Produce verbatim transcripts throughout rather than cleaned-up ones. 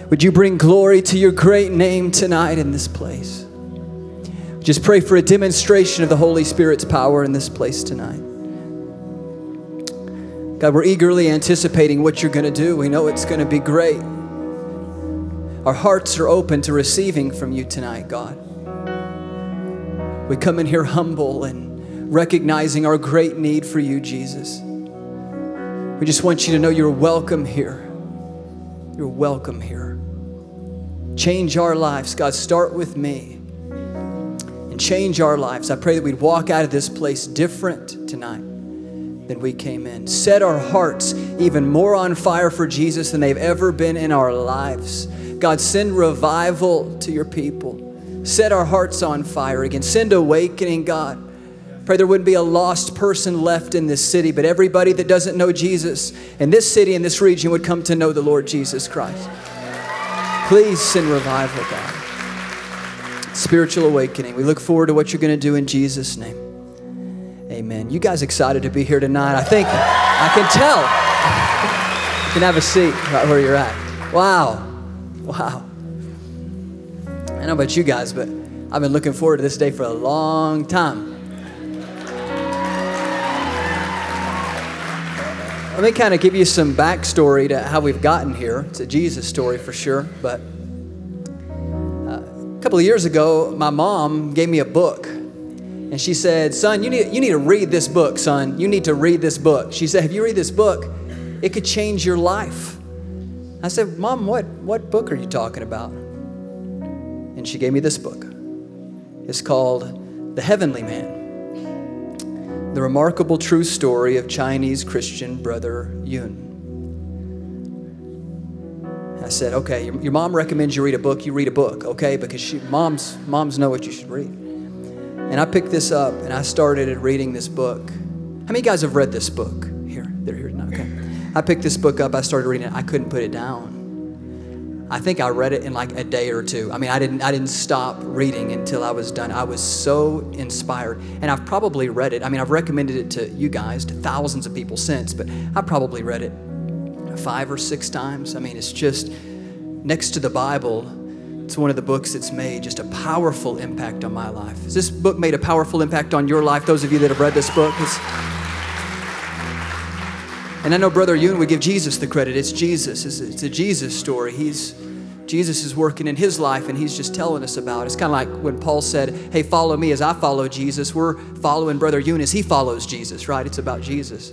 Would you bring glory to your great name tonight in this place? Just pray for a demonstration of the Holy Spirit's power in this place tonight. God, we're eagerly anticipating what you're going to do. We know it's going to be great. Our hearts are open to receiving from you tonight, God. We come in here humble and recognizing our great need for you, Jesus. We just want you to know you're welcome here. You're welcome here. Change our lives, God. Start with me and change our lives. I pray that we'd walk out of this place different tonight than we came in. Set our hearts even more on fire for Jesus than they've ever been in our lives. God, send revival to your people. Set our hearts on fire again. Send awakening, God. Pray there wouldn't be a lost person left in this city, but everybody that doesn't know Jesus in this city, in this region, would come to know the Lord Jesus Christ. Please send revival, God. Spiritual awakening. We look forward to what you're going to do in Jesus' name. Amen. You guys excited to be here tonight? I think, I can tell. You can have a seat right where you're at. Wow. Wow. I don't know about you guys, but I've been looking forward to this day for a long time. Let me kind of give you some backstory to how we've gotten here. It's a Jesus story for sure, but uh, a couple of years ago, my mom gave me a book, and she said, son, you need, you need to read this book, son. You need to read this book. She said, if you read this book, it could change your life. I said, Mom, what, what book are you talking about? And she gave me this book. It's called The Heavenly Man. The Remarkable True Story of Chinese Christian Brother Yun. I said, okay, your, your mom recommends you read a book, you read a book, okay? Because she, moms, moms know what you should read. And I picked this up and I started reading this book. How many guys have read this book? Here, they're here now, okay. I picked this book up, I started reading it, I couldn't put it down. I think I read it in like a day or two. I mean, I didn't, I didn't stop reading until I was done. I was so inspired. And I've probably read it. I mean, I've recommended it to you guys, to thousands of people since, but I've probably read it five or six times. I mean, it's just, next to the Bible, it's one of the books that's made just a powerful impact on my life. Has this book made a powerful impact on your life, those of you that have read this book? It's, and I know Brother Yun would give Jesus the credit. It's Jesus. It's, it's a Jesus story. He's, Jesus is working in his life, and he's just telling us about it. It's kind of like when Paul said, hey, follow me as I follow Jesus. We're following Brother Yun as he follows Jesus, right? It's about Jesus.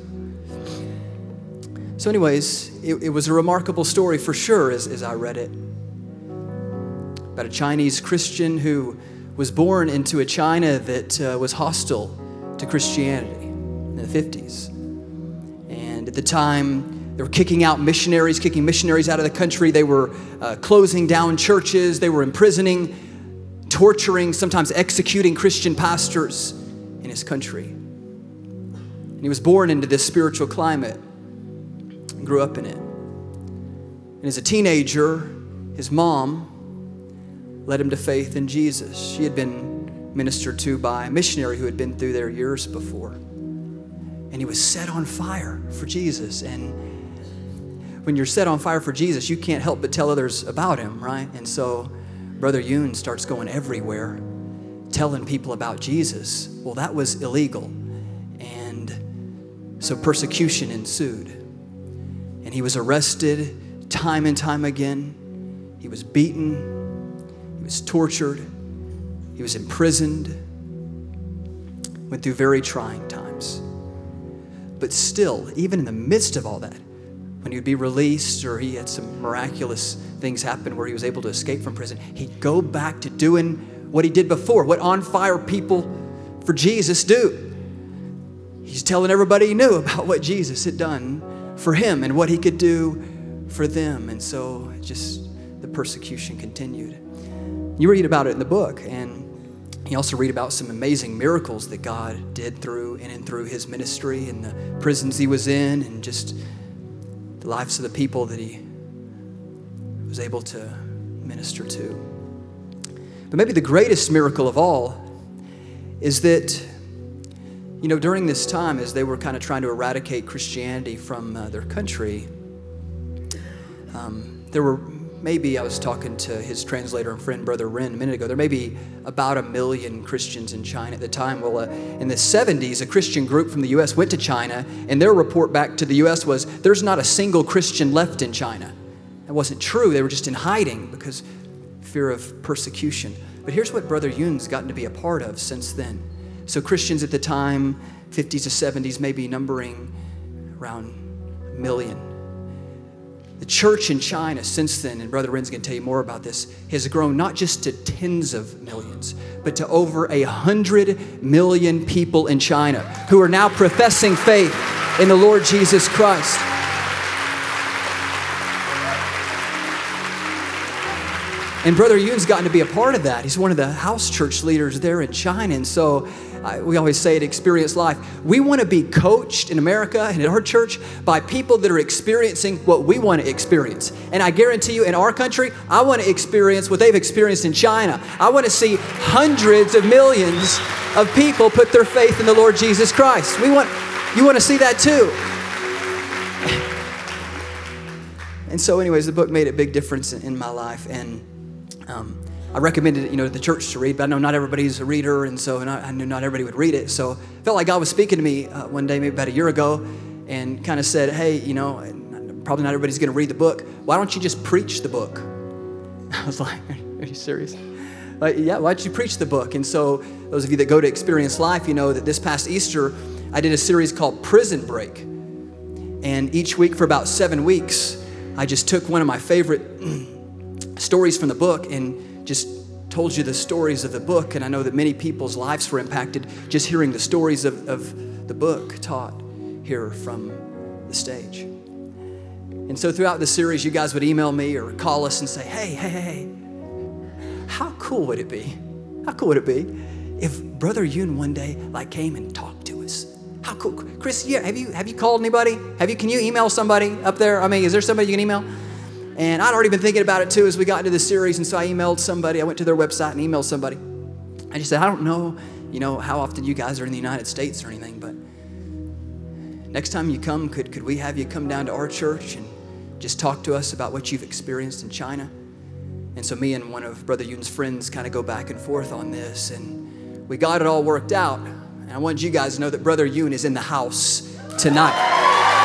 So anyways, it, it was a remarkable story for sure as, as I read it. About a Chinese Christian who was born into a China that uh, was hostile to Christianity in the fifties. At the time, they were kicking out missionaries, kicking missionaries out of the country. They were uh, closing down churches. They were imprisoning, torturing, sometimes executing Christian pastors in his country. And he was born into this spiritual climate and grew up in it. And as a teenager, his mom led him to faith in Jesus. She had been ministered to by a missionary who had been through there years before. And he was set on fire for Jesus. And when you're set on fire for Jesus, you can't help but tell others about him, right? And so Brother Yun starts going everywhere, telling people about Jesus. Well, that was illegal. And so persecution ensued. And he was arrested time and time again. He was beaten. He was tortured. He was imprisoned. Went through very trying times. But still, even in the midst of all that, when he would be released or he had some miraculous things happen where he was able to escape from prison, he'd go back to doing what he did before, what on-fire people for Jesus do. He's telling everybody he knew about what Jesus had done for him and what he could do for them. And so just the persecution continued. You read about it in the book, and you also read about some amazing miracles that God did through in and through his ministry and the prisons he was in and just the lives of the people that he was able to minister to. But maybe the greatest miracle of all is that, you know, during this time as they were kind of trying to eradicate Christianity from uh, their country, um, there were maybe, I was talking to his translator and friend, Brother Ren, a minute ago, there may be about a million Christians in China at the time. Well, uh, in the seventies, a Christian group from the U S went to China, and their report back to the U S was, there's not a single Christian left in China. That wasn't true. They were just in hiding because fear of persecution. But here's what Brother Yun's gotten to be a part of since then. So Christians at the time, fifties to seventies, maybe numbering around a million. The church in China since then, and Brother Ren's going to tell you more about this, has grown not just to tens of millions, but to over a hundred million people in China who are now professing faith in the Lord Jesus Christ. And Brother Yun's gotten to be a part of that. He's one of the house church leaders there in China. And so I, we always say at Experience Life, we want to be coached in America and at our church by people that are experiencing what we want to experience. And I guarantee you in our country, I want to experience what they've experienced in China. I want to see hundreds of millions of people put their faith in the Lord Jesus Christ. We want, you want to see that too. And so anyways, the book made a big difference in, in my life. And Um, I recommended it, you know, to the church to read, but I know not everybody's a reader, and so and I, I knew not everybody would read it. So I felt like God was speaking to me uh, one day, maybe about a year ago, and kind of said, hey, you know, probably not everybody's going to read the book. Why don't you just preach the book? I was like, are you serious? Like, yeah, why don't you preach the book? And so those of you that go to Experience Life, you know that this past Easter, I did a series called Prison Break. And each week for about seven weeks, I just took one of my favorite stories from the book and just told you the stories of the book. And I know that many people's lives were impacted just hearing the stories of, of the book taught here from the stage. And so throughout the series, you guys would email me or call us and say, hey, hey, hey, how cool would it be? How cool would it be if Brother Yun one day like came and talked to us? How cool. Chris, yeah, have you, have you called anybody? Have you, can you email somebody up there? I mean, is there somebody you can email? And I'd already been thinking about it too as we got into this series, and so I emailed somebody. I went to their website and emailed somebody. I just said, I don't know, you know, how often you guys are in the United States or anything, but next time you come, could, could we have you come down to our church and just talk to us about what you've experienced in China? And so me and one of Brother Yun's friends kind of go back and forth on this, and we got it all worked out. And I want you guys to know that Brother Yun is in the house tonight.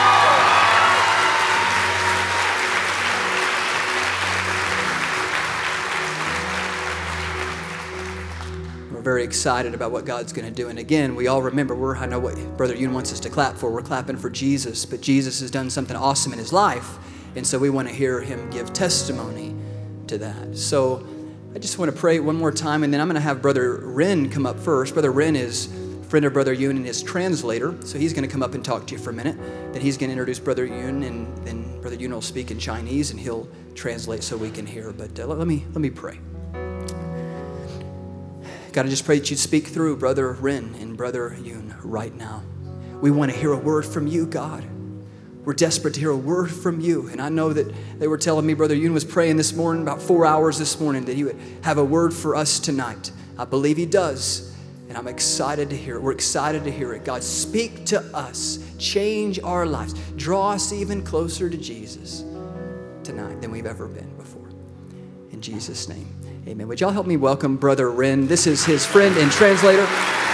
We're very excited about what God's going to do. And again, we all remember, we're, I know what Brother Yun wants us to clap for. We're clapping for Jesus, but Jesus has done something awesome in his life. And so we want to hear him give testimony to that. So I just want to pray one more time, and then I'm going to have Brother Ren come up first. Brother Ren is a friend of Brother Yun and his translator. So he's going to come up and talk to you for a minute. Then he's going to introduce Brother Yun, and then Brother Yun will speak in Chinese, and he'll translate so we can hear. But uh, let me, let me pray. God, I just pray that you'd speak through Brother Ren and Brother Yun right now. We want to hear a word from you, God. We're desperate to hear a word from you. And I know that they were telling me Brother Yun was praying this morning, about four hours this morning, that he would have a word for us tonight. I believe he does. And I'm excited to hear it. We're excited to hear it. God, speak to us. Change our lives. Draw us even closer to Jesus tonight than we've ever been before. In Jesus' name. Amen. Would y'all help me welcome Brother Ren? This is his friend and translator.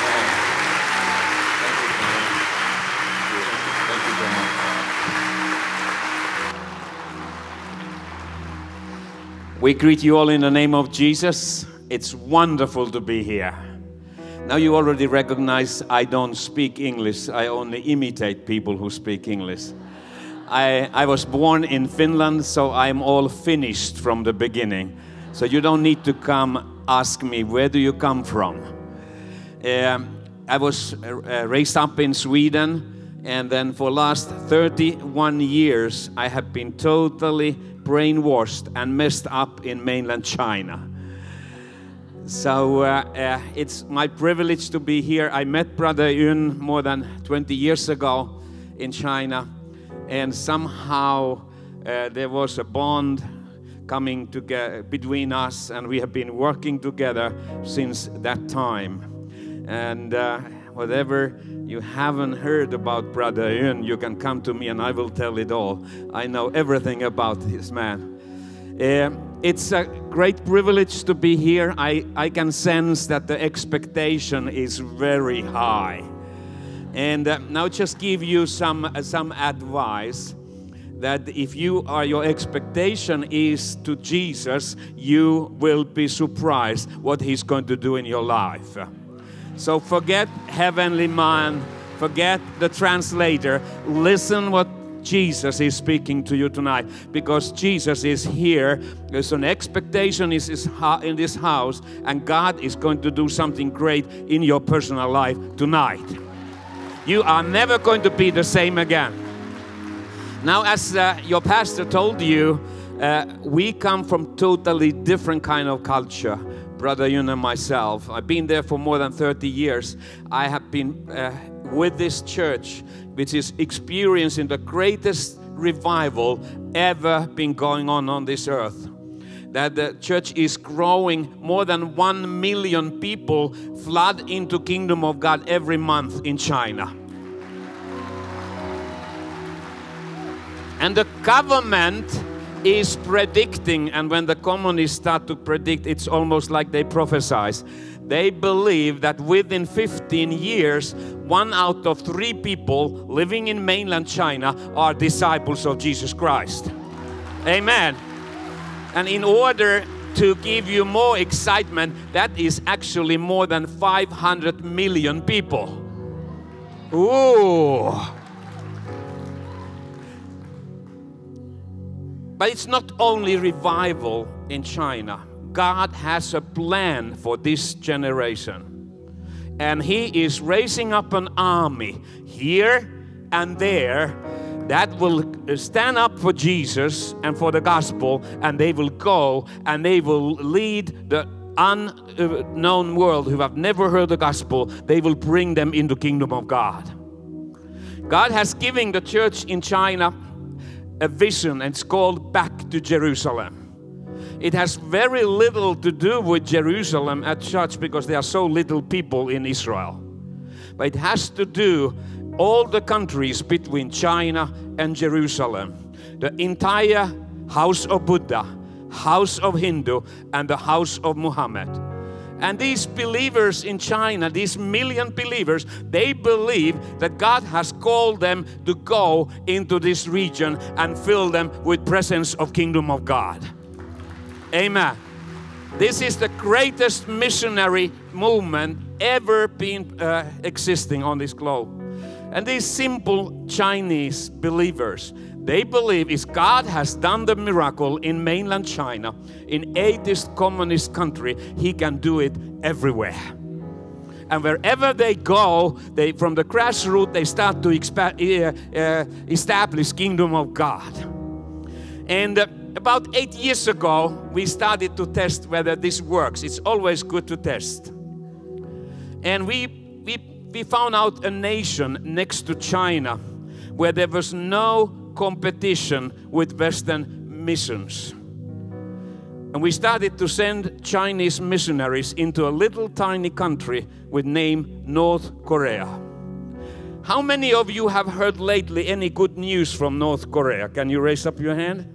We greet you all in the name of Jesus. It's wonderful to be here. Now you already recognize I don't speak English. I only imitate people who speak English. I, I was born in Finland, so I'm all finished from the beginning. So you don't need to come ask me, where do you come from? Um, I was uh, raised up in Sweden, and then for last thirty-one years, I have been totally brainwashed and messed up in mainland China. So uh, uh, it's my privilege to be here. I met Brother Yun more than twenty years ago in China, and somehow uh, there was a bond coming together between us, and we have been working together since that time. And uh, whatever you haven't heard about Brother Yun, you can come to me and I will tell it all. I know everything about this man. Uh, it's a great privilege to be here. I, I can sense that the expectation is very high. And uh, now just give you some, uh, some advice that if you are, your expectation is to Jesus, you will be surprised what He's going to do in your life. So forget heavenly man, forget the translator. Listen what Jesus is speaking to you tonight, because Jesus is here. There's an expectation is in this house, and God is going to do something great in your personal life tonight. You are never going to be the same again. Now, as uh, your pastor told you, uh, we come from totally different kind of culture. Brother Yun and myself, I've been there for more than thirty years. I have been uh, with this church, which is experiencing the greatest revival ever been going on on this earth. That the church is growing. More than one million people flood into Kingdom of God every month in China. And the government is predicting, and when the communists start to predict, it's almost like they prophesize. They believe that within fifteen years, one out of three people living in mainland China are disciples of Jesus Christ. Amen. And in order to give you more excitement, that is actually more than five hundred million people. Ooh. But it's not only revival in China. God has a plan for this generation. And He is raising up an army here and there that will stand up for Jesus and for the gospel, and they will go and they will lead the unknown world who have never heard the gospel. They will bring them into the kingdom of God. God has given the church in China a vision, and it's called Back to Jerusalem. It has very little to do with Jerusalem at church because there are so little people in Israel. But it has to do all the countries between China and Jerusalem. The entire house of Buddha, house of Hindu, and the house of Muhammad. And these believers in China, these million believers, they believe that God has called them to go into this region and fill them with presence of kingdom of God. Amen. This is the greatest missionary movement ever been uh, existing on this globe. And these simple Chinese believers, they believe if God has done the miracle in mainland China, in atheist communist country, He can do it everywhere. And wherever they go, they from the grassroots, they start to expa- uh, uh, establish kingdom of God. And uh, about eight years ago, we started to test whether this works. It's always good to test. And we, we, we found out a nation next to China where there was no competition with Western missions. And we started to send Chinese missionaries into a little tiny country with name North Korea. How many of you have heard lately any good news from North Korea? Can you raise up your hand?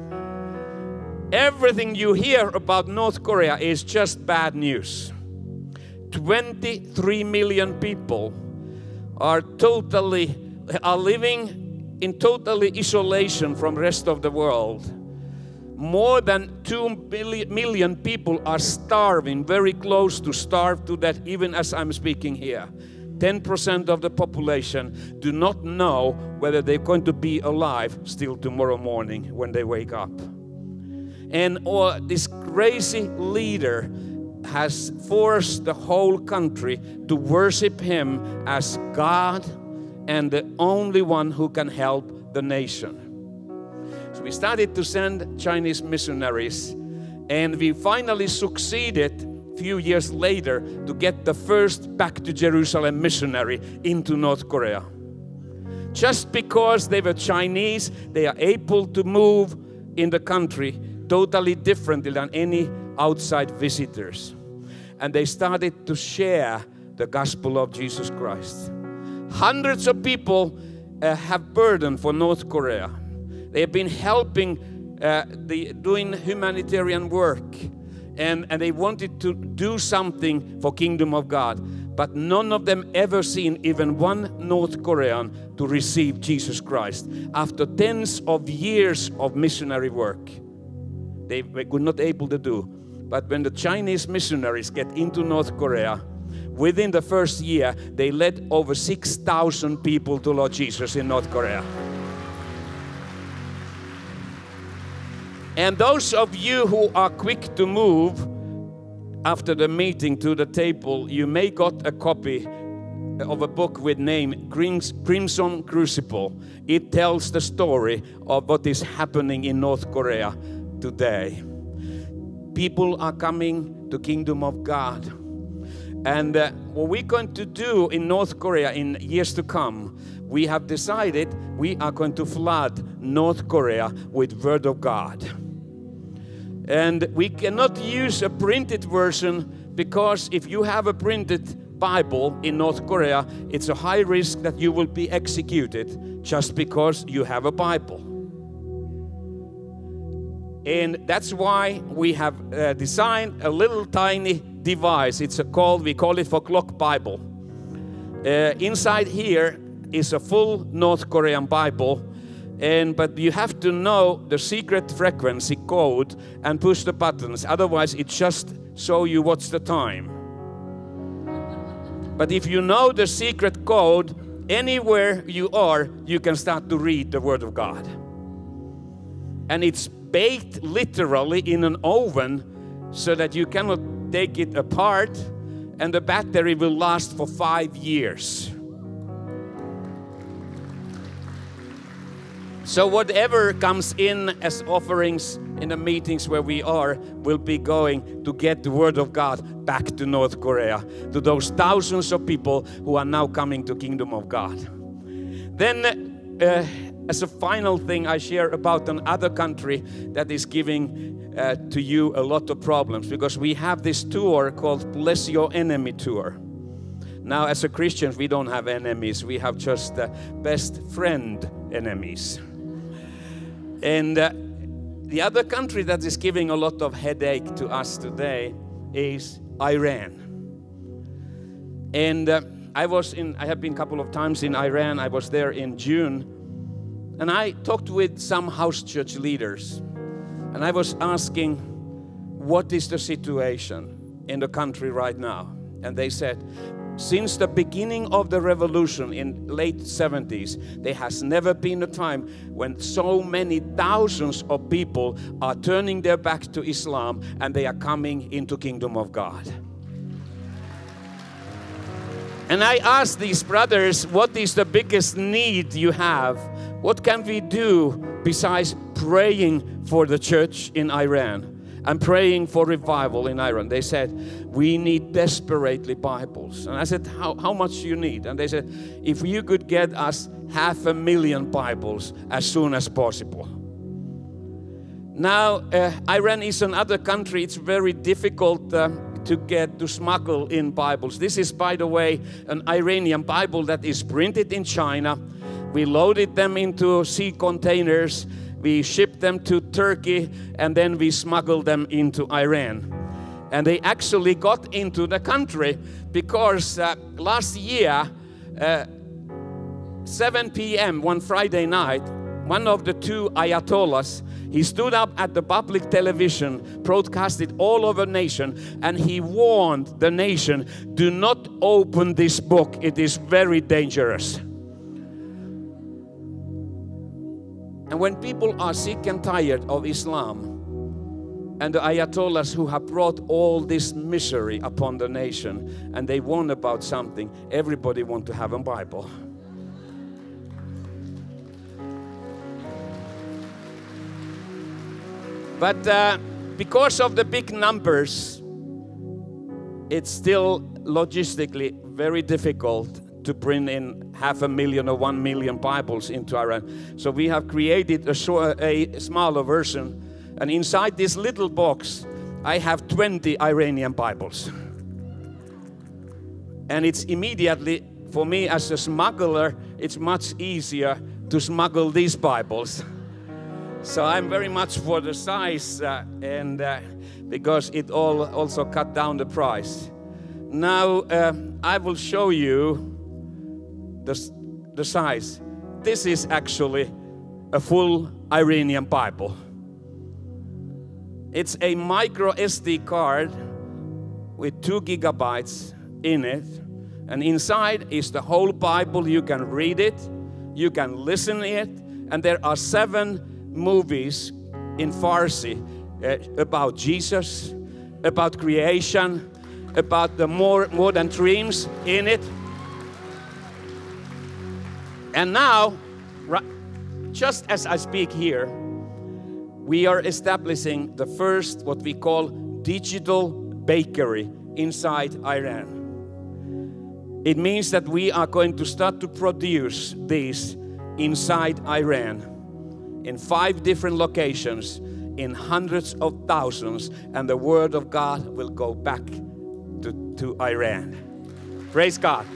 Everything you hear about North Korea is just bad news. twenty-three million people are totally are living in totally isolation from the rest of the world. More than two million people are starving, very close to starve to death, even as I'm speaking here. ten percent of the population do not know whether they're going to be alive still tomorrow morning when they wake up. And or this crazy leader has forced the whole country to worship him as God and the only one who can help the nation. So we started to send Chinese missionaries, and we finally succeeded a few years later to get the first Back to Jerusalem missionary into North Korea. Just because they were Chinese, they are able to move in the country totally differently than any outside visitors. And they started to share the gospel of Jesus Christ. Hundreds of people uh, have burden for North Korea. They have been helping uh, the, doing humanitarian work. And, and they wanted to do something for Kingdom of God. But none of them ever seen even one North Korean to receive Jesus Christ. After tens of years of missionary work, they were not able to do. But when the Chinese missionaries get into North Korea, within the first year, they led over six thousand people to Lord Jesus in North Korea. And those of you who are quick to move after the meeting to the table, you may got a copy of a book with name Crimson Crucible. It tells the story of what is happening in North Korea today. People are coming to Kingdom of God. And uh, what we're going to do in North Korea in years to come, we have decided we are going to flood North Korea with Word of God. And we cannot use a printed version, because if you have a printed Bible in North Korea, it's a high risk that you will be executed just because you have a Bible. And that's why we have uh, designed a little tiny device. It's a called, we call it for Clock Bible. Uh, inside here is a full North Korean Bible. And but you have to know the secret frequency code and push the buttons. Otherwise, it just show you what's the time. But if you know the secret code, anywhere you are, you can start to read the Word of God. And it's baked literally in an oven so that you cannot take it apart, and the battery will last for five years. So whatever comes in as offerings in the meetings where we are will be going to get the Word of God back to North Korea, to those thousands of people who are now coming to Kingdom of God. Then uh, as a final thing, I share about another country that is giving uh, to you a lot of problems, because we have this tour called Bless Your Enemy Tour. Now, as a Christians, we don't have enemies. We have just uh, best friend enemies. And uh, the other country that is giving a lot of headache to us today is Iran. And uh, I was in, I have been a couple of times in Iran. I was there in June. And I talked with some house church leaders. And I was asking, what is the situation in the country right now? And they said, since the beginning of the revolution in late seventies, there has never been a time when so many thousands of people are turning their back to Islam and they are coming into Kingdom of God. And I asked these brothers, what is the biggest need you have? What can we do besides praying for the church in Iran? I'm praying for revival in Iran. They said, we need desperately Bibles. And I said, how, how much you need? And they said, if you could get us half a million Bibles as soon as possible. Now, uh, Iran is another country. It's very difficult uh, to get, to smuggle in Bibles. This is, by the way, an Iranian Bible that is printed in China. We loaded them into sea containers. We shipped them to Turkey, and then we smuggled them into Iran. And they actually got into the country because uh, last year, uh, seven p m one Friday night, one of the two Ayatollahs, he stood up at the public television, broadcasted all over the nation, and he warned the nation, do not open this book, it is very dangerous. And when people are sick and tired of Islam and the Ayatollahs who have brought all this misery upon the nation, and they warn about something, everybody wants to have a Bible. But uh, because of the big numbers, it's still logistically very difficult to bring in half a million or one million Bibles into Iran. So we have created a, short, a smaller version. And inside this little box, I have twenty Iranian Bibles. And it's immediately, for me as a smuggler, it's much easier to smuggle these Bibles. So I'm very much for the size uh, and uh, because it all also cut down the price. Now uh, I will show you the, the size. This is actually a full Iranian Bible. It's a micro S D card with two gigabytes in it. And inside is the whole Bible. You can read it, you can listen to it, and there are seven movies in Farsi uh, about Jesus, about creation, about the more, more than dreams in it. And now, just as I speak here, we are establishing the first, what we call, digital bakery inside Iran. It means that we are going to start to produce these inside Iran in five different locations, in hundreds of thousands, and the word of God will go back to, to Iran. Praise God.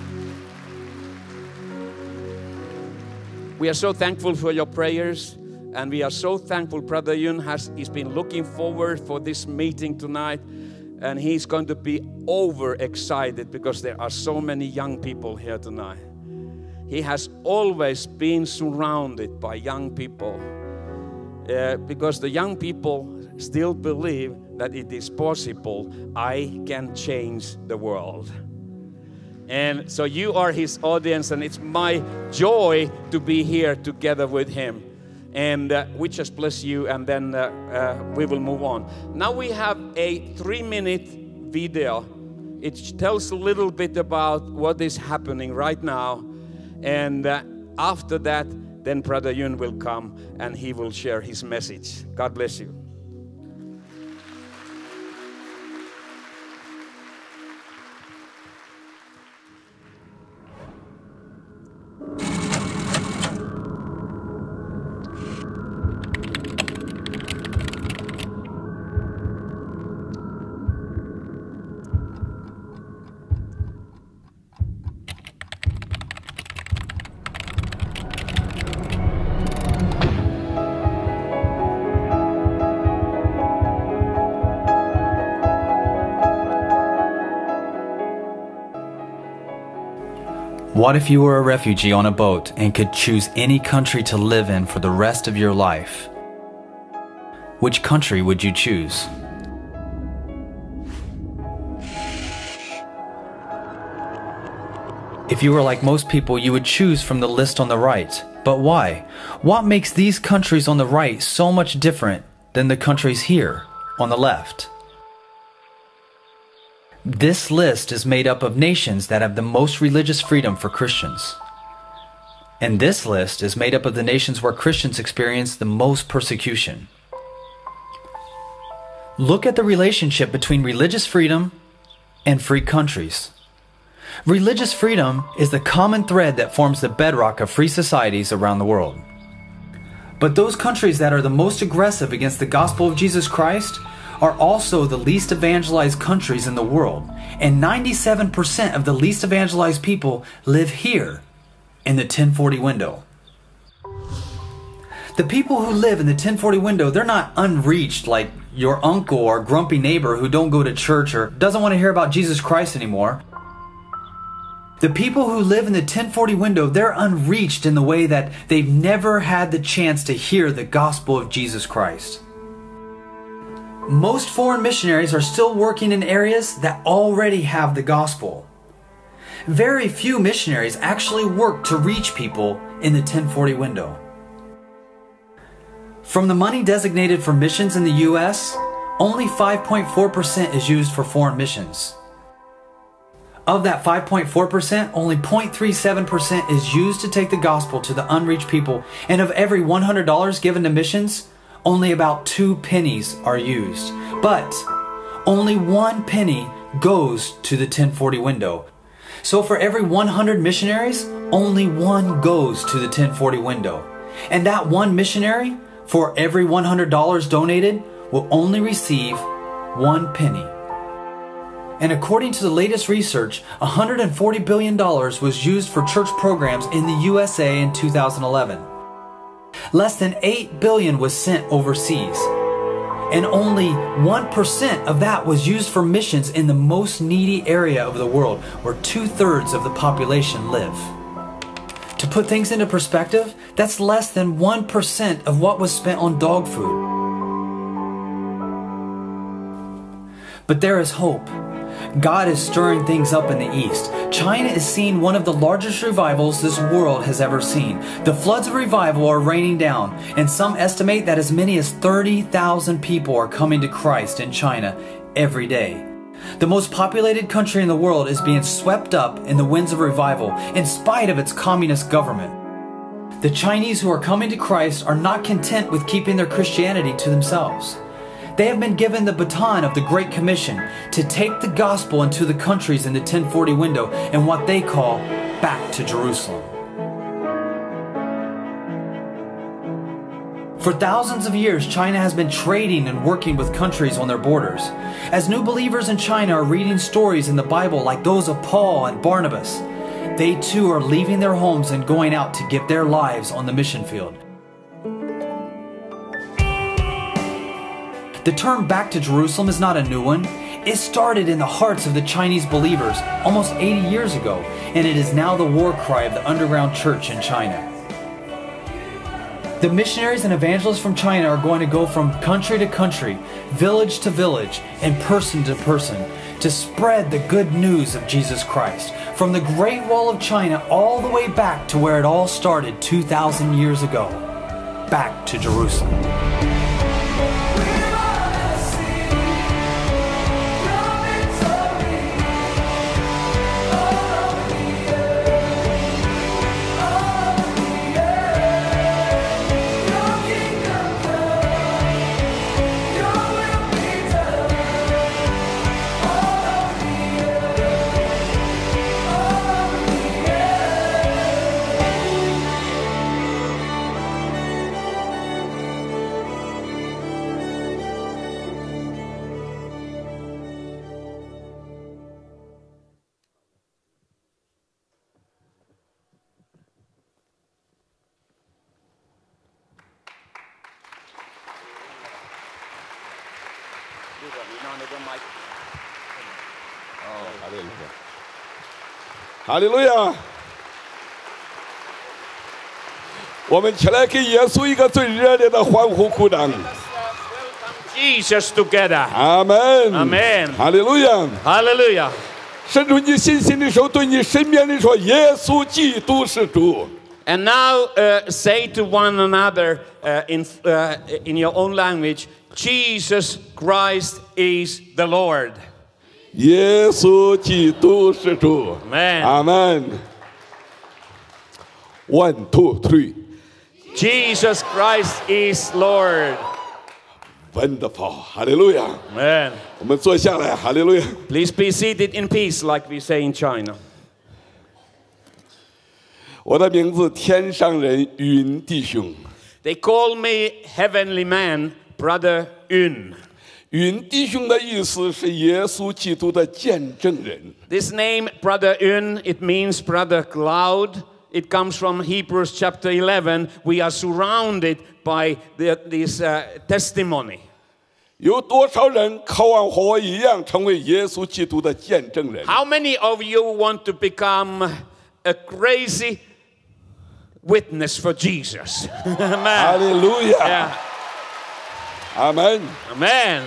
We are so thankful for your prayers, and we are so thankful Brother Yun has he's been looking forward for this meeting tonight, and he's going to be overexcited because there are so many young people here tonight. He has always been surrounded by young people uh, because the young people still believe that it is possible. I can change the world. And so you are his audience, and it's my joy to be here together with him. And uh, we just bless you, and then uh, uh, we will move on. Now we have a three-minute video. It tells a little bit about what is happening right now. And uh, after that, then Brother Yun will come and he will share his message. God bless you. What if you were a refugee on a boat and could choose any country to live in for the rest of your life? Which country would you choose? If you were like most people, you would choose from the list on the right. But why? What makes these countries on the right so much different than the countries here on the left? This list is made up of nations that have the most religious freedom for Christians. And this list is made up of the nations where Christians experience the most persecution. Look at the relationship between religious freedom and free countries. Religious freedom is the common thread that forms the bedrock of free societies around the world. But those countries that are the most aggressive against the gospel of Jesus Christ are also the least evangelized countries in the world, and ninety-seven percent of the least evangelized people live here in the ten forty window. The people who live in the ten forty window, they're not unreached like your uncle or grumpy neighbor who don't go to church or doesn't want to hear about Jesus Christ anymore. The people who live in the ten forty window, they're unreached in the way that they've never had the chance to hear the gospel of Jesus Christ. Most foreign missionaries are still working in areas that already have the gospel. Very few missionaries actually work to reach people in the ten forty window. From the money designated for missions in the U S, only five point four percent is used for foreign missions. Of that five point four percent, only zero point three seven percent is used to take the gospel to the unreached people, and of every one hundred dollars given to missions, only about two pennies are used. But only one penny goes to the ten forty window. So for every one hundred missionaries, only one goes to the ten forty window. And that one missionary, for every one hundred dollars donated, will only receive one penny. And according to the latest research, one hundred forty billion dollars was used for church programs in the U S A in two thousand eleven. Less than eight billion was sent overseas. And only one percent of that was used for missions in the most needy area of the world, where two-thirds of the population live. To put things into perspective, that's less than one percent of what was spent on dog food. But there is hope. God is stirring things up in the East. China is seeing one of the largest revivals this world has ever seen. The floods of revival are raining down, and some estimate that as many as thirty thousand people are coming to Christ in China every day. The most populated country in the world is being swept up in the winds of revival in spite of its communist government. The Chinese who are coming to Christ are not content with keeping their Christianity to themselves. They have been given the baton of the Great Commission to take the gospel into the countries in the ten forty window and what they call back to Jerusalem. For thousands of years, China has been trading and working with countries on their borders. As new believers in China are reading stories in the Bible like those of Paul and Barnabas, they too are leaving their homes and going out to give their lives on the mission field. The term back to Jerusalem is not a new one. It started in the hearts of the Chinese believers almost eighty years ago, and it is now the war cry of the underground church in China. The missionaries and evangelists from China are going to go from country to country, village to village, and person to person to spread the good news of Jesus Christ, from the Great Wall of China all the way back to where it all started two thousand years ago, back to Jerusalem. 哈利路亚！我们起来给耶稣一个最热烈的欢呼鼓掌。 Jesus together. Amen. Amen. 哈利路亚！ Hallelujah. 伸出你信心的手，对你身边的说：“耶稣基督是主。” And now uh, say to one another uh, in uh, in your own language, Jesus Christ is the Lord. 耶稣基督是主。 Amen. Amen. One, two, three. Jesus Christ is Lord. Wonderful. 哈利路亚。 Amen. 我们坐下来，哈利路亚。 Please be seated in peace, like we say in China. 我的名字天上人云弟兄。 They call me heavenly man, brother Yun. 云弟兄的意思是耶稣基督的见证人。 This name, brother Yun, it means brother cloud. It comes from Hebrews chapter eleven. We are surrounded by the, this uh, testimony. 有多少人渴望和我一样成为耶稣基督的见证人？ How many of you want to become a crazy witness for Jesus? 哈 Amen. 利路亚！ Yeah. 阿门。 Amen.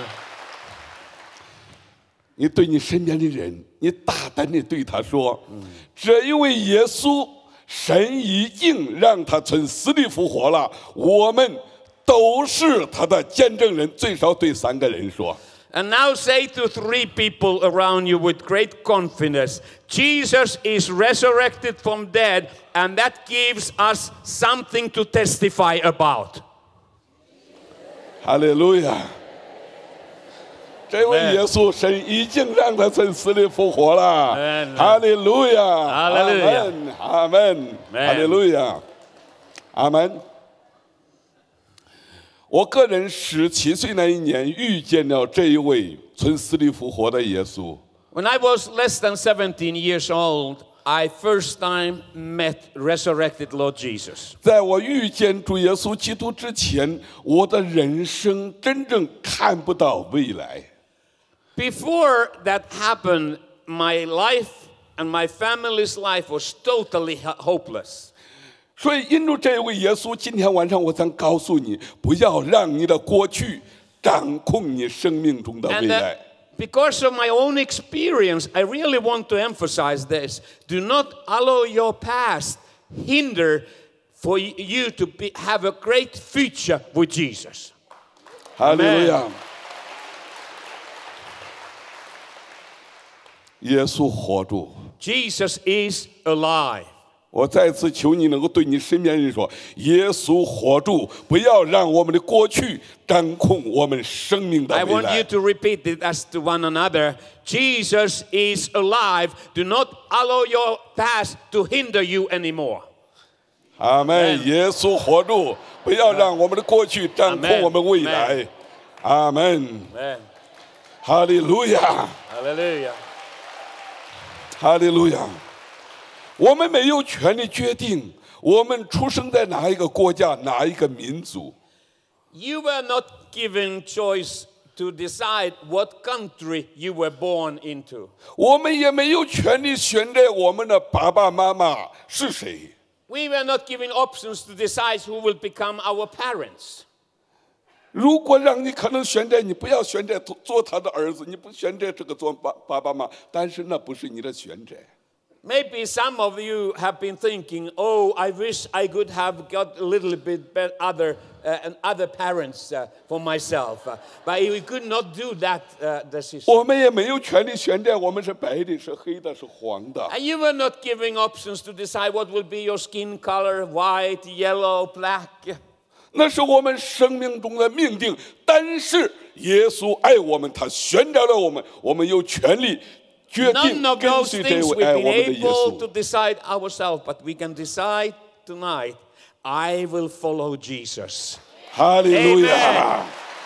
你对你身边的人，你大胆地对他说：“这一位耶稣，神已经让他从死里复活了，我们都是他的见证人。”最少对三个人说。 And now say to three people around you with great confidence, Jesus is resurrected from dead, and that gives us something to testify about. 哈利路亚！这位耶稣，神已经让他从死里复活了。哈利路亚！阿门！阿门！哈利路亚！阿门！我个人十七岁那一年遇见了这一位从死里复活的耶稣。 When I was less than seventeen years old, I first time met resurrected Lord Jesus. 在我遇见主耶稣基督之前，我的人生真正看不到未来。 Before that happened, my life and my family's life was totally hopeless. 所以，因着这位耶稣，今天晚上我想告诉你，不要让你的过去掌控你生命中的未 And 来。 uh, because of my own experience, I really want to emphasize this. Do not allow your past hinder for you to be, have a great future with Jesus. 哈利路亚！耶稣活住。 Jesus is alive. 我再次求你能够对你身边人说：耶稣活住，不要让我们的过去掌控我们生命的 I 未 want 来 you。to repeat it as to one another. Jesus is alive. Do not allow your past to hinder you anymore. 阿门。耶稣活住，不要让我们的过去掌控我们未来。阿门。 Amen. 哈利路亚， Hallelujah. 哈利路亚。我们没有权利决定我们出生在哪一个国家、哪一个民族。 You were not given choice to decide what country you were born into. 我们也没有权利选择我们的爸爸妈妈是谁。 We were not given options to decide who will become our parents. 如果让你可能选择，你不要选择做做他的儿子，你不选择这个做爸爸爸妈，但是那不是你的选择。 Maybe some of you have been thinking, oh, I wish I could have got a little bit better other, uh, and other parents uh, for myself. Uh, but we could not do that uh, decision. 我们也没有权利选择我们是白的、是黑的、是黄的。 And you were not given options to decide what will be your skin color, white, yellow, black. 那是我们生命中的命定。但是耶稣爱我们，他选择了我们，我们有权利。 决定 None of 跟 those 随这 things 位 we've 爱 been 我们的耶 able to 稣。 decide ourselves, but we can decide tonight, I will follow Jesus. 哈利路亚！ Amen.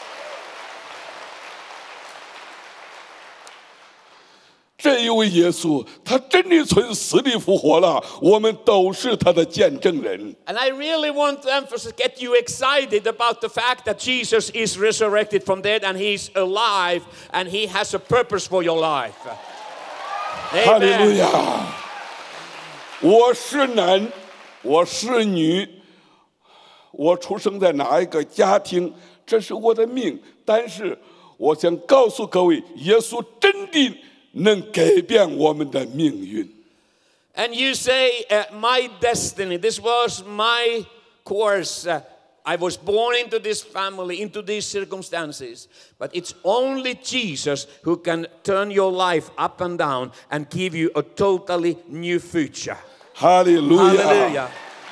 这一位耶稣，他真的从死里复活了，我们都是他的见证人。 And I really want to emphasize, get you excited about the fact that Jesus is resurrected from dead and he's alive and he has a purpose for your life. 哈利路 Amen. 亚！我是男，我是女，我出生在哪一个家庭，这是我的命。但是我想告诉各位，耶稣真的能改变我们的命运。 And you say, uh, my destiny, this was my course. Uh, I was born into this family, into these circumstances. But it's only Jesus who can turn your life up and down and give you a totally new future. 哈利路亚！ Hallelujah.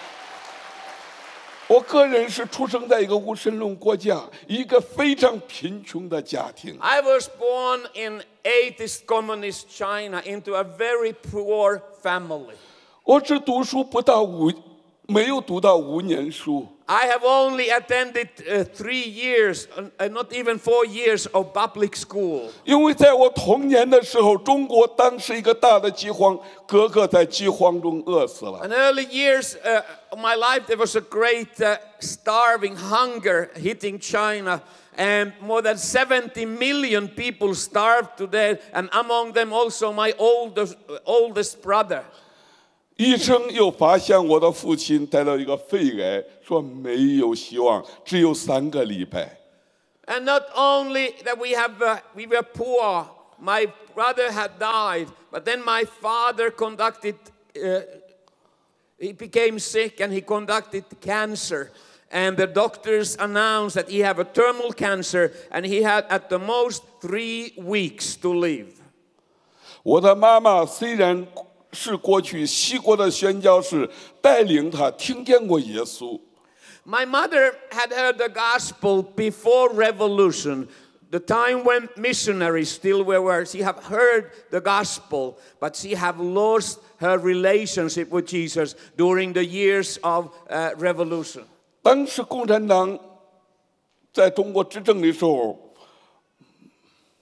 我个人是出生在一个无神论国家，一个非常贫穷的家庭。 I was born in atheist communist China into a very poor family. 我只读书不到五，没有读到五年书。 I have only attended uh, three years, uh, not even four years of public school. 因为在我童年的时候，中国当时一个大的饥荒，个个在饥荒中饿死了。 In early years uh, of my life, there was a great uh, starving hunger hitting China. And more than seventy million people starved to death, and among them also my oldest, oldest brother. 医生又发现我的父亲得了一个肺癌，说没有希望，只有三个礼拜。 And not only that we have, uh, we were poor, my brother had died, but then my father conducted, uh, he became sick and he conducted cancer. And the doctors announced that he had a terminal cancer and he had at the most three weeks to live. 我的妈妈虽然是过去西国的宣教士，带领她听见过耶稣。 My mother had heard the gospel before revolution, the time when missionaries still were. She had heard the gospel, but she had lost her relationship with Jesus during the years of uh, revolution. 当时共产党在中国执政的时候，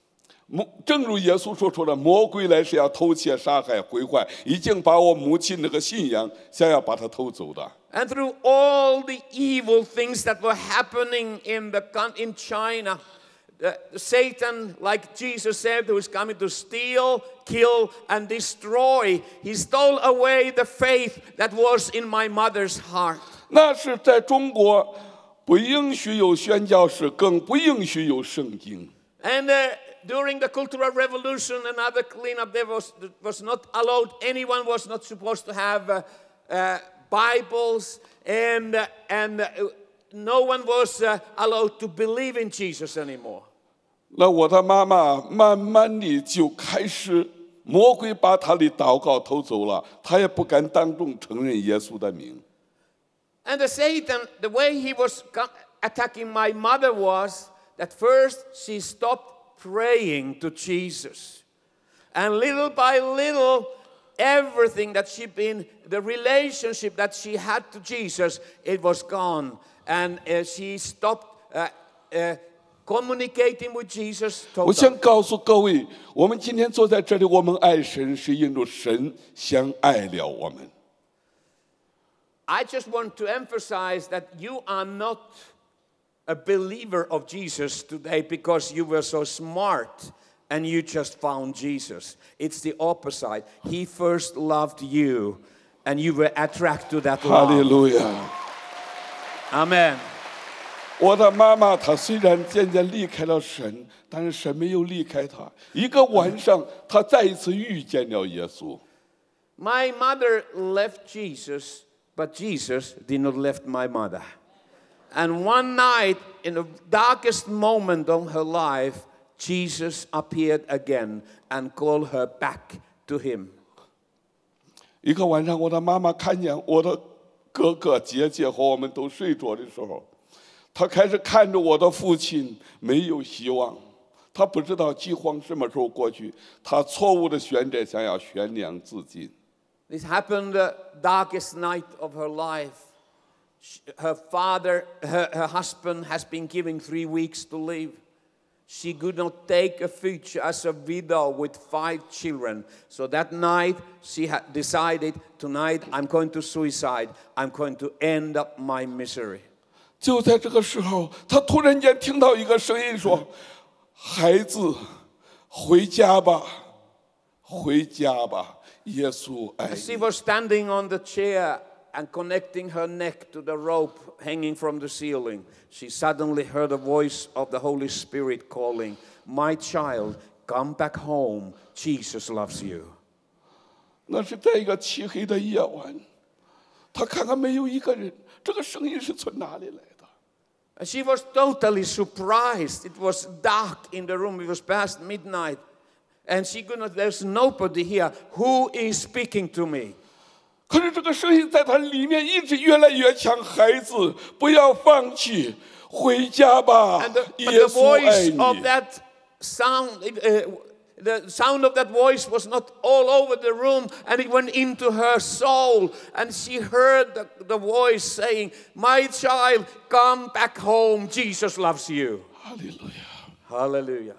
魔正如耶稣说出的，魔鬼来是要偷窃、杀害、毁坏，已经把我母亲那个信仰想要把它偷走的。 And through all the evil things that were happening in the coun- in China, uh, Satan, like Jesus said, who is coming to steal, kill, and destroy, he stole away the faith that was in my mother's heart. 那是在中国不允许有宣教士，更不允许有圣经。 And uh, during the Cultural Revolution and other cleanup, there was was not allowed. Anyone was not supposed to have uh, uh, Bibles, and uh, and uh, no one was uh, allowed to believe in Jesus anymore. 那我的妈妈慢慢的就开始，魔鬼把她的祷告偷走了，她也不敢当众承认耶稣的名。 And the Satan, the way he was co- attacking my mother was that first she stopped praying to Jesus. And little by little, everything that she been, the relationship that she had to Jesus, it was gone. And uh, she stopped uh, uh, communicating with Jesus 我想 totally. 告诉各位，我们今天坐在这里，我们爱神是因着神先爱了我们。 I just want to emphasize that you are not a believer of Jesus today because you were so smart and you just found Jesus. It's the opposite. He first loved you and you were attracted to that 哈利 love. 路亚！ Amen. 我的妈妈她虽然渐渐离开了神，但是神没有离开她。一个晚上，她再一次遇见了耶稣。 My mother left Jesus, but Jesus did not left my mother. And one night, in the darkest moment of her life, Jesus appeared again and called her back to him. 一个晚上，我的妈妈看见我的哥哥姐姐和我们都睡着的时候，她开始看着我的父亲没有希望，她不知道饥荒什么时候过去，她错误的选择想要悬梁自尽。 This happened the darkest night of her life. She- Her father, her, her husband has been given three weeks to live. She could not take a future as a widow with five children. So that night, she had decided, tonight I'm going to suicide. I'm going to end up my misery. 就在这个时候，她突然间听到一个声音说：“孩子，回家吧，回家吧，耶稣爱 As she 你。” was standing on the chair and connecting her neck to the rope hanging from the ceiling, she suddenly heard a voice of the Holy Spirit calling, "My child, come back home. Jesus loves you." 那是在一个漆黑的夜晚，她看看没有一个人，这个声音是从哪里来的？ And she was totally surprised. It was dark in the room. It was past midnight. And she could not, there's nobody here. Who is speaking to me? 可是这个声音在她里面一直越来越强，孩子，不要放弃，回家吧 And the,，but 耶 the 稣爱 voice of 你。 that sound, uh, the sound of that voice was not all over the room, and it went into her soul. And she heard the, the voice saying, "My child, come back home. Jesus loves you." 哈利路亚！ Hallelujah.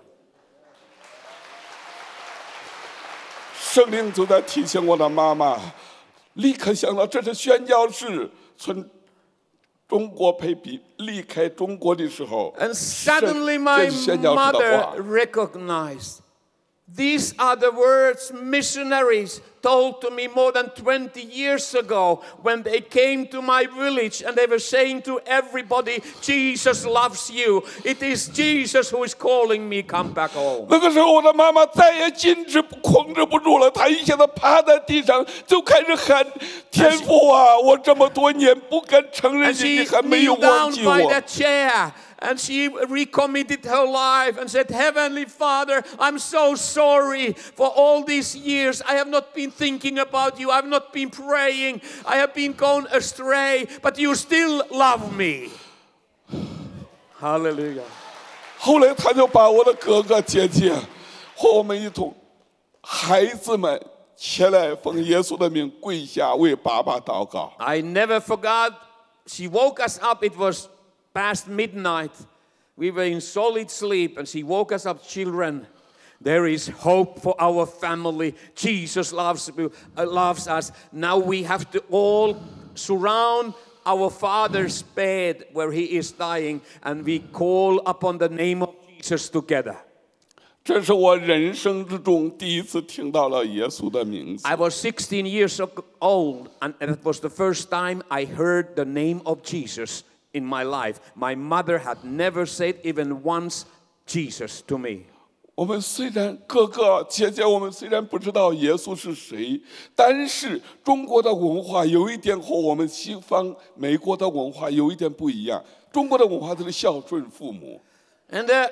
圣灵就在提醒我的妈妈，立刻想到这是宣教士从中国配比离开中国的时候， And 是 suddenly my 这是宣教士的 mother 话。 recognized. These are the words missionaries told to me more than twenty years ago when they came to my village and they were saying to everybody, "Jesus loves you. It is Jesus who is calling me, come back home." 那个时候，我的妈妈再也禁止、控制不住了，她一下子趴在地上，就开始喊：“天父啊，我这么多年不敢承认 And 你， she 你还没有 kneeled 忘 down 记 by 我。” that chair and she recommitted her life and said, "Heavenly Father, I'm so sorry for all these years. I have not been thinking about you. I've not been praying. I have been gone astray, but you still love me." Hallelujah. 后来，她就把我的哥哥姐姐和我们一同孩子们起来，奉耶稣的名跪下为爸爸祷告。 I never forgot. She woke us up. It was past midnight. We were in solid sleep, and she woke us up, children. There is hope for our family. Jesus loves, uh, loves us. Now we have to all surround our Father's bed where He is dying, and we call upon the name of Jesus together. 这是我人生之中第一次听到了耶稣的名字。 I was sixteen years old, and it was the first time I heard the name of Jesus in my life. My mother had never said even once Jesus to me. 我们虽然哥哥姐姐，我们虽然不知道耶稣是谁，但是中国的文化有一点和我们西方美国的文化有一点不一样。中国的文化就是孝顺父母。 And uh,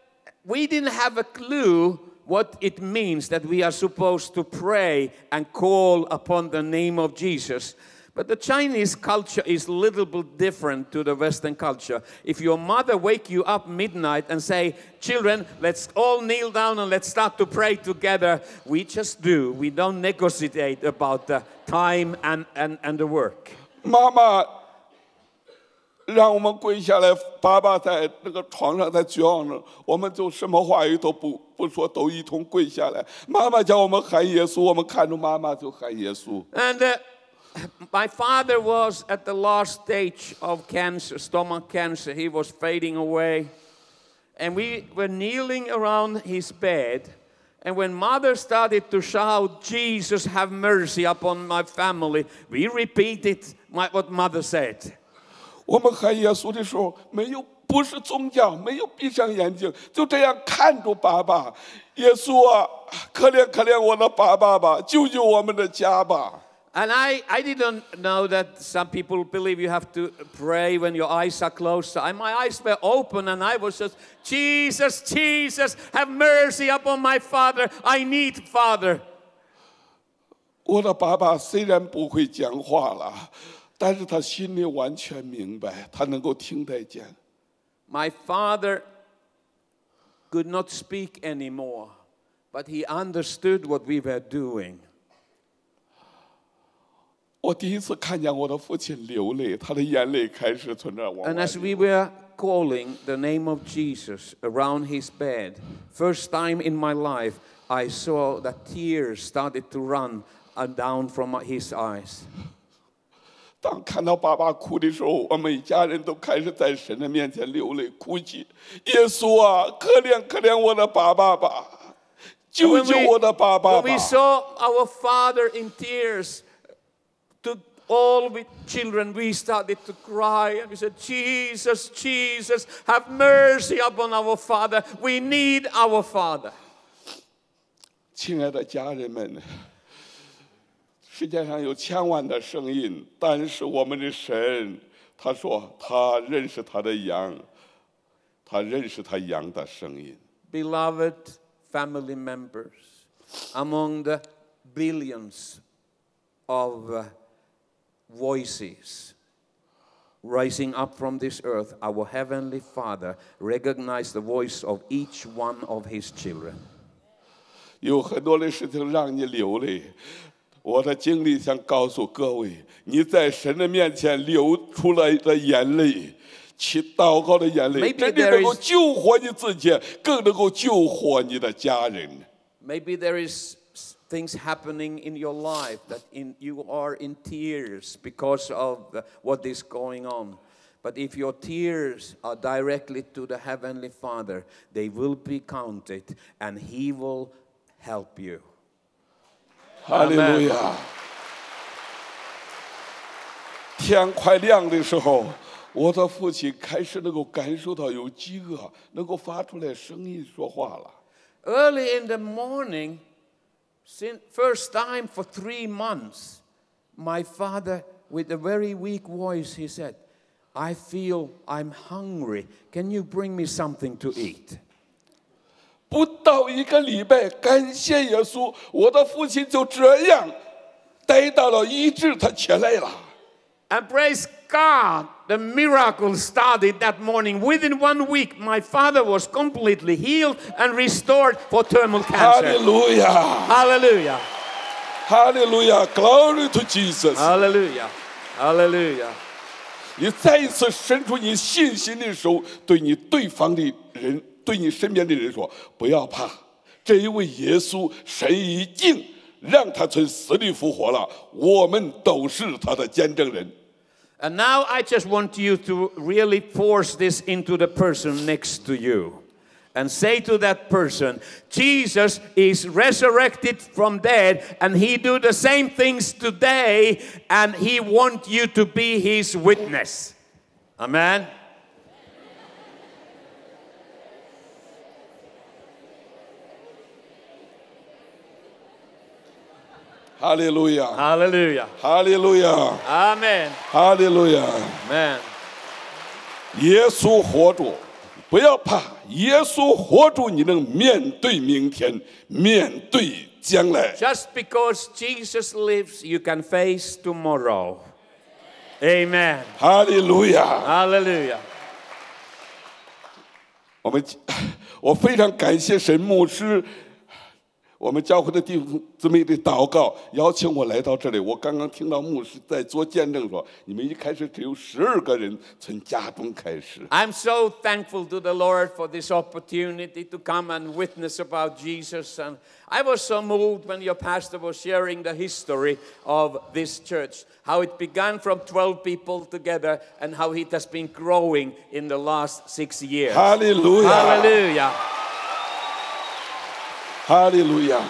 we didn't have a clue what it means that we are supposed to pray and call upon the name of Jesus. But the Chinese culture is a little bit different to the Western culture. If your mother wake you up midnight and say, children, let's all kneel down and let's start to pray together, we just do. We don't negotiate about the time and, and, and the work. 妈妈让我们跪下来，爸爸在那个床上在绝望着，我们就什么话语都不不说，都一同跪下来。妈妈叫我们喊耶稣，我们看着妈妈就喊耶稣。 And uh, my father was at the last stage of cancer, stomach cancer. He was fading away. And we were kneeling around his bed. And when mother started to shout, Jesus, have mercy upon my family, we repeated what mother said. 我们喊耶稣的时候，没有不是宗教，没有闭上眼睛，就这样看着爸爸。耶稣啊，可怜可怜我的爸爸吧，救救我们的家吧。 And I, I didn't know that some people believe you have to pray when your eyes are closed. And my eyes were open and I was just, Jesus, Jesus, have mercy upon my father. I need Father. 我的爸爸虽然不会讲话了，但是他心里完全明白，他能够听得见。 My father could not speak anymore, but he understood what we were doing. 我第一次看见我的父亲流泪，他的眼泪开始从那往 And 外 as 流。 we were calling the name of Jesus around his bed, first time in my life, I saw that tears started to run down from his eyes. 当看到爸爸哭的时候，我们一家人都开始在神的面前流泪哭泣。耶稣啊，可怜可怜我的爸爸吧，救 When 救 we, 我的爸爸 when 吧 we！ saw our father in tears, to all the children, we started to cry and we said, Jesus, Jesus, have mercy upon our father. We need our father. 亲爱的家人们，世界上有千万的声音，但是我们的神，他说他认识他的羊，他认识他羊的声音。 Beloved family members, among the billions of uh, voices rising up from this earth, our Heavenly Father recognized the voice of each one of His children. 有很多的事情让你流泪，我的经历想告诉各位，你在神的面前流出来的眼泪，其祷告的眼泪， Maybe 真的 there 能够 is- 救活你自己，更能够救活你的家人。 Maybe there is s- things happening in your life that in, you are in tears because of the, what is going on. But if your tears are directly to the Heavenly Father, they will be counted and He will help you. 哈利路亚！天快亮的时候，我的父亲开始能够感受到有饥饿，能够发出来声音说话了。 Early in the morning, sin- first time for three months, my father, with a very weak voice, he said, I feel I'm hungry. Can you bring me something to eat? 不到一个礼拜，感谢耶稣，我的父亲就这样得到了医治，他起来了。 And praise God, the miracle started that morning. Within one week, my father was completely healed and restored for terminal 哈利 cancer. 路亚， Hallelujah. 哈利路亚 ，Glory to Jesus！ Hallelujah. Hallelujah. 你再一次伸出你信心的手，对你对方的人，对你身边的人说：不要怕， 这一位耶稣，神已经让他从死里复活了，我们都是他的见证人。 And now I just want you to really force this into the person next to you. And say to that person, Jesus is resurrected from dead, and he do the same things today, and he want you to be his witness. Amen. Hallelujah. Hallelujah. Hallelujah. Amen. Hallelujah. Amen. 耶稣活着，不要怕，耶稣活着，你能面对明天，面对将来。 Just because Jesus lives, you can face tomorrow. Amen. 哈利路亚！ Hallelujah. 我们我非常感谢神牧师，我们教会的弟兄姊妹的祷告，邀请我来到这里。我刚刚听到牧师在做见证说，你们一开始只有十二个人，从家中开始。 I'm so thankful to the Lord for this opportunity to come and witness about Jesus. And I was so moved when your pastor was sharing the history of this church, how it began from twelve people together and how it has been growing in the last six years. 哈利路亚！ Hallelujah. 哈利路亚！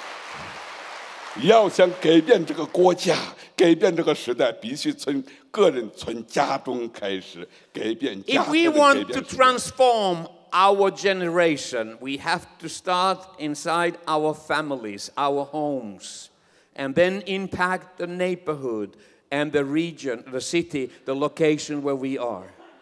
要想改变这个国家，改变这个时代，必须从个人、从家中开始改变家 If 庭 we 的改 want to 变时代。 transform our generation, we have to start inside our families, our homes, and then impact the neighborhood and the region, the city, the location where we are.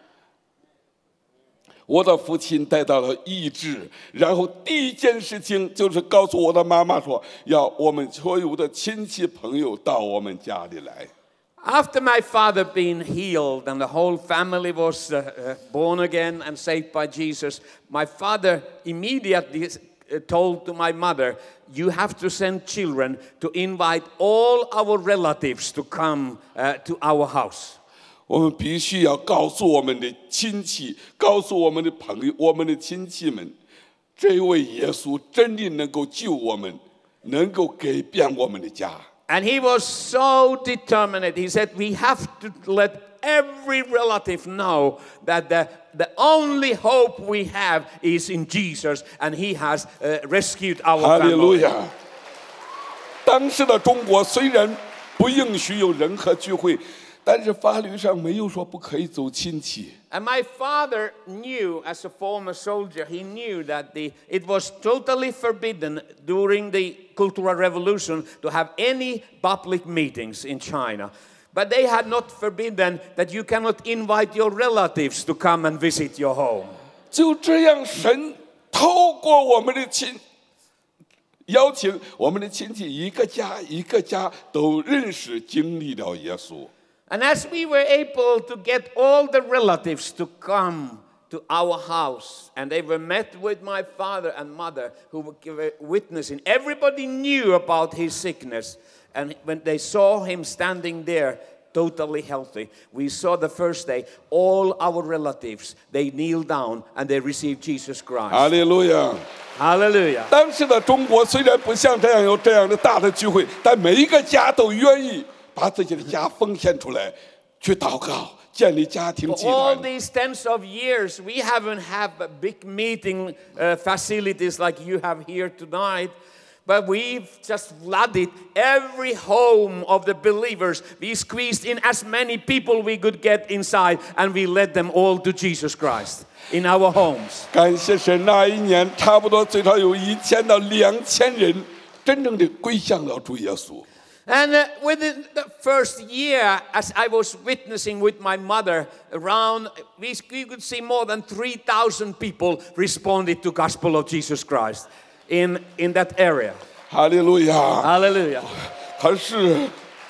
我的父亲带到了医治，然后第一件事情就是告诉我的妈妈说，要我们所有的亲戚朋友到我们家里来。 After my father being healed and the whole family was uh, uh, born again and saved by Jesus, my father immediately uh, told to my mother, you have to send children to invite all our relatives to come uh, to our house. 我们必须要告诉我们的亲戚，告诉我们的朋友，我们的亲戚们，这位耶稣真的能够救我们，能够改变我们的家。 And he was so determined. He said, we have to let every relative know that the, the only hope we have is in Jesus, and he has uh, rescued our 哈利路 family. 亚！当时的中国虽然不允许有任何聚会，但是法律上没有说不可以走亲戚。 And my father knew, as a former soldier, he knew that the, it was totally forbidden during the Cultural Revolution to have any public meetings in China. But they had not forbidden that you cannot invite your relatives to come and visit your home. 就这样，神透过我们的亲邀请我们的亲戚，一个家一个家都认识、经历了耶稣。 And as we were able to get all the relatives to come to our house, and they were met with my father and mother who were witnessing, everybody knew about his sickness. And when they saw him standing there, totally healthy, we saw the first day, all our relatives, they kneeled down and they received Jesus 哈 Christ. 利路亚！ Hallelujah. 当时的中国虽然不像这样有这样的大的聚会，但每一个家都愿意把自己的家奉献出来，去祷告，建立家庭 For 集 all 团。 these tens of years, we haven't had big meeting uh, facilities like you have here tonight. But we've just flooded every home of the believers. We squeezed in as many people we could get inside, and we led them all to Jesus Christ in our homes. 感谢神，那一年差不多最少有一千到两千人真正的归向了主耶稣。 And uh, within the first year, as I was witnessing with my mother, around we, we could see more than three thousand people responded to gospel of Jesus Christ in, in that area. 哈利路亚！ Hallelujah. 可是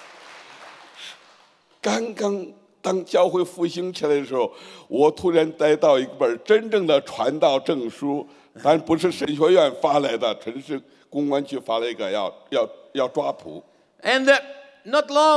刚刚当教会复兴起来的时候，我突然带到一本真正的传道证书，但不是神学院发来的，纯是公安局发了一个要要要抓捕。 And uh, not long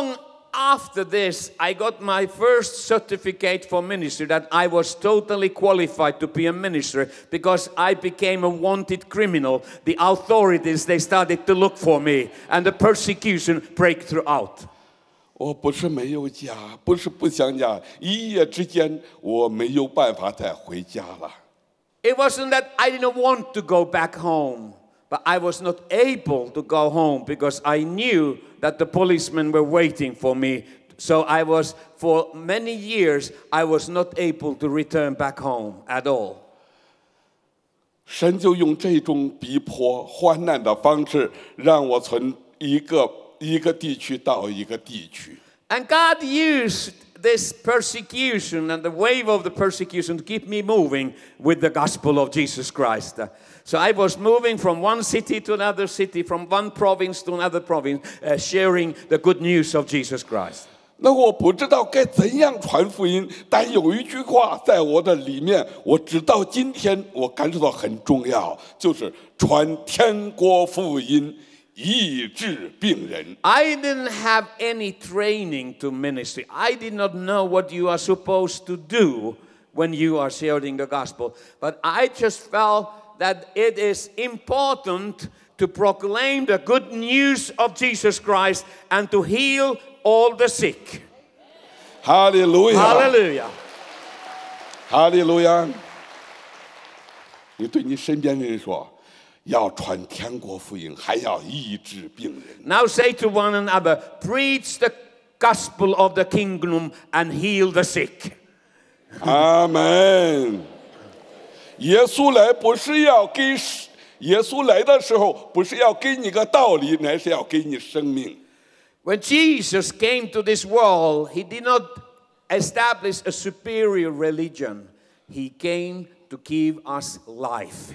after this, I got my first certificate for ministry that I was totally qualified to be a minister because I became a wanted criminal. The authorities, they started to look for me and the persecution break throughout. 我不是没有家，不是不想家，一夜之间我没有办法再回家了。 It wasn't that I didn't want to go back home, but I was not able to go home because I knew that the policemen were waiting for me. So I was, for many years, I was not able to return back home at all. 神就用这种逼迫、患难的方式，让我从一个一个地区到一个地区。 And God used this persecution and the wave of the persecution to keep me moving with the gospel of Jesus Christ. So I was moving from one city to another city, from one province to another province, uh, sharing the good news of Jesus Christ. 那我不知道该怎样传福音，但有一句话在我的里面，我直到今天我感受到很重要，就是传天国福音，医治病人。 I didn't have any training to ministry. I did not know what you are supposed to do when you are sharing the gospel. But I just felt that it is important to proclaim the good news of Jesus Christ and to heal all the sick. 哈利路亚！ Hallelujah. 哈利路亚！你对你身边的人说，要传天国福音，还要医治病人。 Now say to one another, preach the gospel of the kingdom and heal the sick. 阿门。耶稣来不是要给，耶稣来的时候不是要给你个道理，乃是要给你生命。 When Jesus came to this world, he did not establish a superior religion. He came to give us life.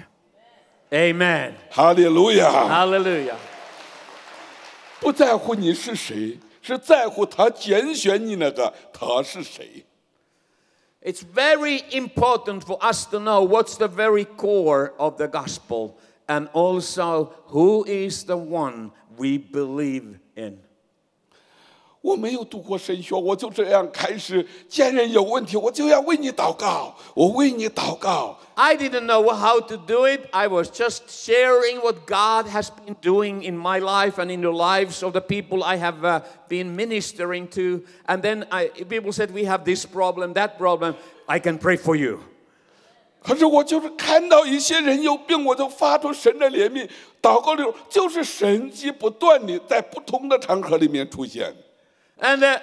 Amen. 哈利路亚！ Hallelujah. 不在乎你是谁，是在乎他拣选你那个他是谁。 It's very important for us to know what's the very core of the gospel and also who is the one we believe in. 我没有读过神学，我就这样开始。见人有问题，我就要为你祷告，我为你祷告。 I didn't know how to do it. I was just sharing what God has been doing in my life and in the lives of the people I have uh, been ministering to. And then I, people said, we have this problem, that problem. I can pray for you. 可是我就是看到一些人有病，我就发出神的怜悯，祷告的时候就是神迹不断的在不同的场合里面出现。 And uh,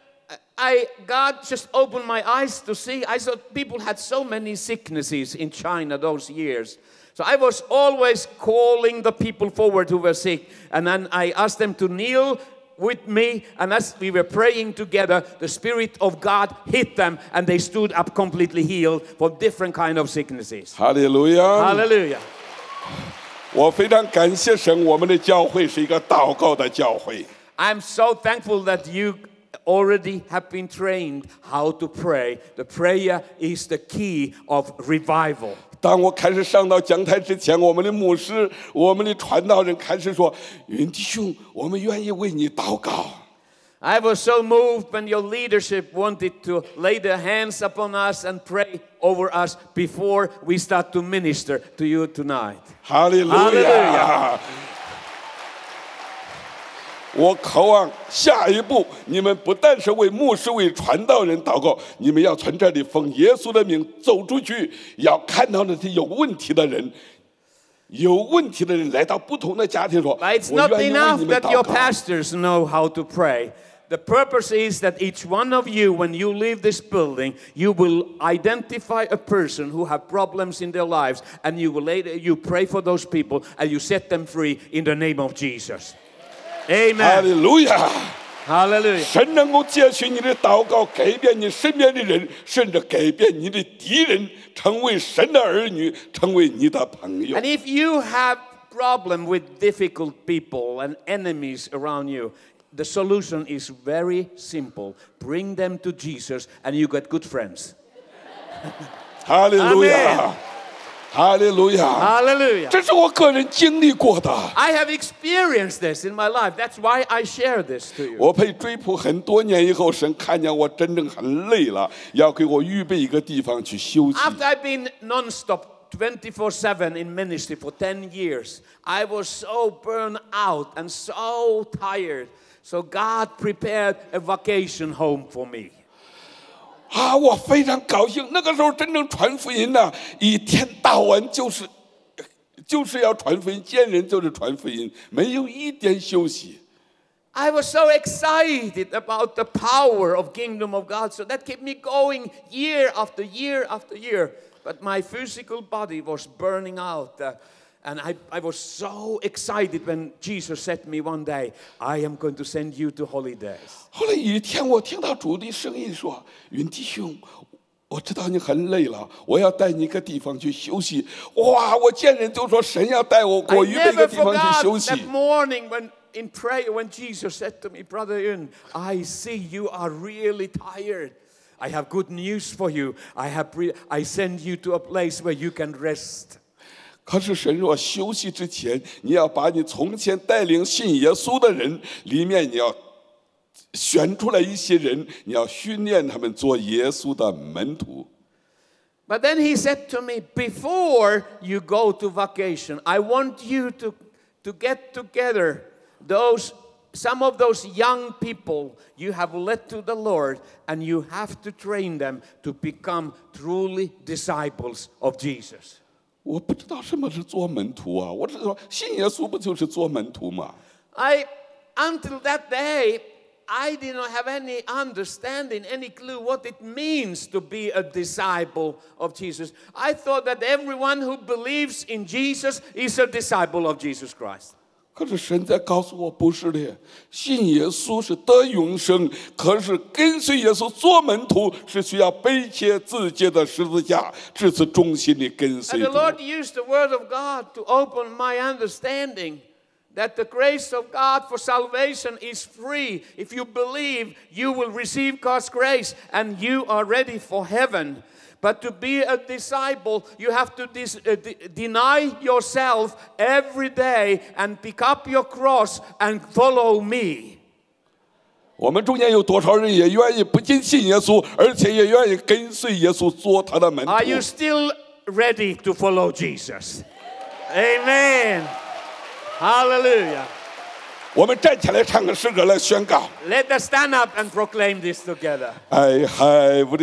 I, God just opened my eyes to see. I saw people had so many sicknesses in China those years. So I was always calling the people forward who were sick. And then I asked them to kneel with me. And as we were praying together, the Spirit of God hit them. And they stood up completely healed from different kind of sicknesses. 哈利路亚！ Hallelujah. 我非常感谢神，我们的教会是一个祷告的教会。 I'm so thankful that you already have been trained how to pray. The prayer is the key of revival. 当我开始上到讲台之前，我们的牧师、我们的传道人开始说：“云弟兄，我们愿意为你祷告。” I was so moved when your leadership wanted to lay their hands upon us and pray over us before we start to minister to you tonight. 哈利路亚！ 我渴望下一步，你们不但是为牧师、为传道人祷告，你们要从这里奉耶稣的名走出去，要看到那些有问题的人，有问题的人来到不同的家庭说：“ But it's 我 not 愿意为 enough 你们 that your 祷告。” pastors know how to pray. The purpose is that each one of you, when you leave this building, you will identify a person who have problems in their lives, and you will later you pray for those people, and you set them free in the name of Jesus. 哈 Amen. 利路亚！ Hallelujah. 神能够接续你的祷告，改变你身边的人，甚至改变你的敌人，成为神的儿女，成为你的朋友 And。if you have problem with difficult people and enemies around you, the solution is very simple. Bring them to Jesus and you get good friends. 哈利路亚！ 哈利路亚！ Hallelujah. 这是我个人经历过的。 I have experienced this in my life. That's why I share this to you. 我被追捕很多年以后，神看见我真正很累了，要给我预备一个地方去休息。 After I've been non-stop twenty-four seven in ministry for ten years, I was so burned out and so tired. So God prepared a vacation home for me. 啊，我非常高兴。那个时候真正传福音呢，一天到晚就是就是要传福音，见人就是传福音，没有一点休息。 I was so excited about the power of kingdom of God, so that kept me going year after year after year. But my physical body was burning out. Uh, and I, I was so excited when Jesus said to me one day, I am going to send you to holidays. 后来有一天，我听到主的声音说：“云弟兄，我知道你很累了，我要带你一个地方去休息。”哇！我见人就说神要带我，给 I 我预备一 never 个地方去休 forgot 息。 that morning when in prayer when Jesus said to me, Brother Yun, I see you are really tired. I have good news for you. I have pre- I send you to a place where you can rest. 可是神说，休息之前，你要把你从前带领信耶稣的人里面，你要选出来一些人，你要训练他们做耶稣的门徒。 But then he said to me, before you go to vacation, I want you to, to get together those some of those young people you have led to the Lord, and you have to train them to become truly disciples of Jesus. 我不知道什么是做门徒啊，我知道信耶稣不就是做门徒吗？ I, until that day, I did not have any understanding, any clue what it means to be a disciple of Jesus. I thought that everyone who believes in Jesus is a disciple of Jesus Christ. 可是神在告诉我，不是的，信耶稣是得永生，可是跟随耶稣做门徒是需要背起自己的十字架，这是忠心的跟随 And the 主。 Lord used the Word of God to open my understanding that the grace of God for salvation is free. If you believe, you will receive God's grace and you are ready for heaven. But to be a disciple, you have to dis- uh, de- deny yourself every day and pick up your cross and follow me. 我们中间有多少人也愿意不仅信耶稣，而且也愿意跟随耶稣做他的门徒？ Are you still ready to follow Jesus? Amen. Hallelujah. 我们站起来唱个诗歌来宣告。 Let us stand up and proclaim this together. I have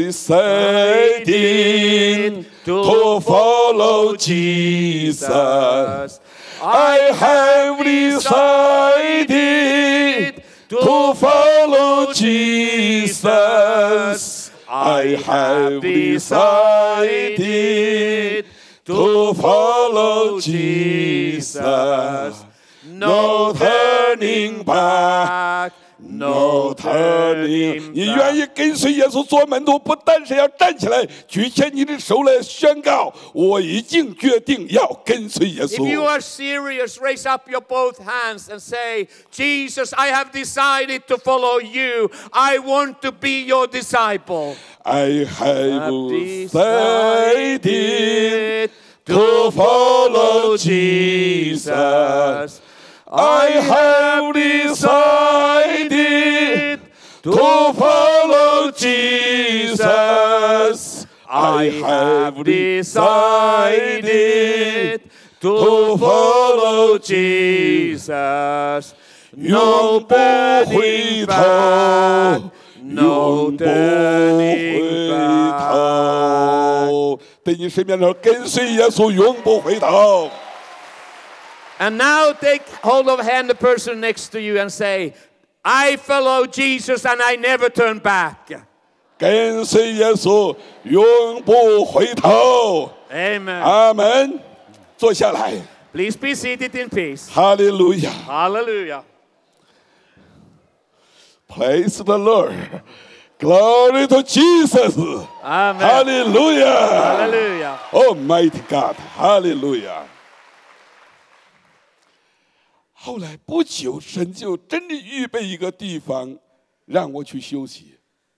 decided to follow Jesus. I have decided to follow Jesus. I have decided to follow Jesus. No turning back. No turning. 你愿意跟随耶稣做门徒，不但是要站起来，举起你的手来宣告：我已经决定要跟随耶 If you 稣。 are serious, raise up your both hands and say, Jesus, I have decided to follow you. I want to be your disciple. I have Decided decided to follow Jesus. I have decided to follow Jesus. I have decided to follow Jesus. 永不回头， No 永不 turning 回 back. 头。对你身边的人跟随耶稣，永不回头。 And now take hold of hand the person next to you and say, I follow Jesus and I never turn back. 跟随耶稣，永不回头。 Amen. 阿门。坐下来， Please be seated in peace. 哈利路亚 Hallelujah. ，Praise the Lord, Glory to Jesus, Amen. 哈利路亚 Hallelujah. Almighty God, 哈利路亚。后来不久，神就真的预备一个地方让我去休息。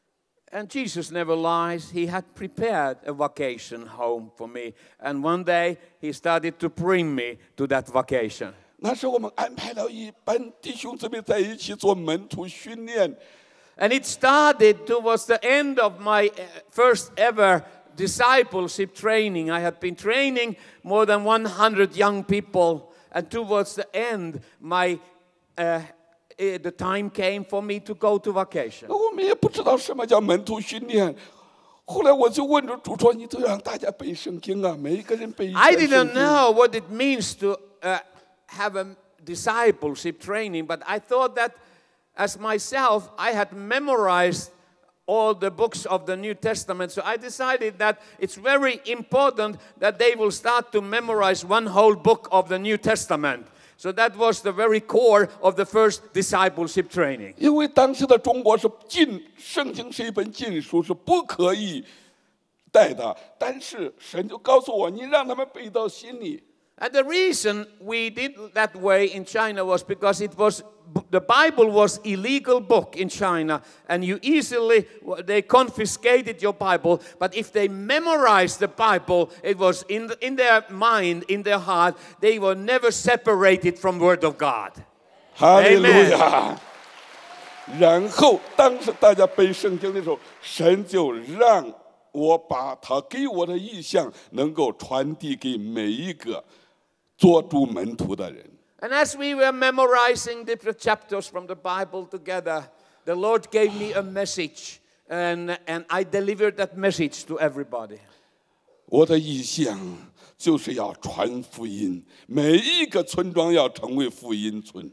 And Jesus never lies. He had prepared a vacation home for me. And one day, he started to bring me to that vacation. 那时我们安排了一班弟兄姊妹在一起做门徒训练。 And it started towards the end of my first ever discipleship training. I had been training more than one hundred young people. And towards the end, my uh, the time came for me to go to vacation. 我们也不知道什么叫门徒训练。后来我就问着主说：“你都让大家背圣经啊，每一个人背一 I 篇圣 didn't 经。” know what it means to uh, have a discipleship training, but I thought that as myself, I had memorized all the books of the New Testament. So I decided that it's very important that they will start to memorize one whole book of the New Testament. So that was the very core of the first discipleship training. 因为当时的中国是禁圣经是一本禁书，是不可以带的。但是神就告诉我，你让他们背到心里。 And the reason we did that way in China was because it was the Bible was illegal book in China, and you easily they confiscated your Bible. But if they memorized the Bible, it was in the, in their mind, in their heart. They were never separated from Word of God. 哈利路亚！然后当时大家背圣经的时候，神就让我把他给我的意象能够传递给每一个。 做主门徒的人。 And as we were memorizing different chapters from the Bible together, the Lord gave me a message, and, and I delivered that message to everybody. 我的意向就是要传福音，每一个村庄要成为福音村。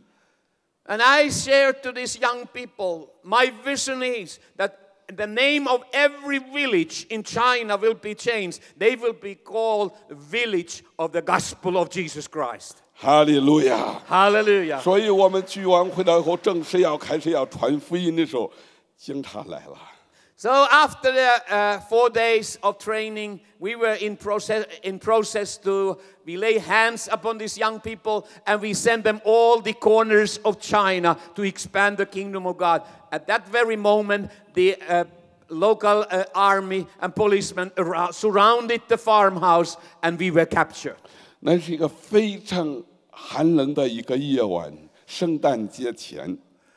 And I shared to these young people, my vision is that the name of every village in China will be changed. They will be called Village of the Gospel of Jesus Christ. 哈利路亚！ Hallelujah. 所以我们聚完回来后，正式要开始要传福音的时候，警察来了。 So after the uh, four days of training, we were in process, in process to, we lay hands upon these young people and we sent them all the corners of China to expand the kingdom of God. At that very moment, the uh, local uh, army and policemen around, surrounded the farmhouse and we were captured. 那是一个非常寒冷的一个夜晚，圣诞节前。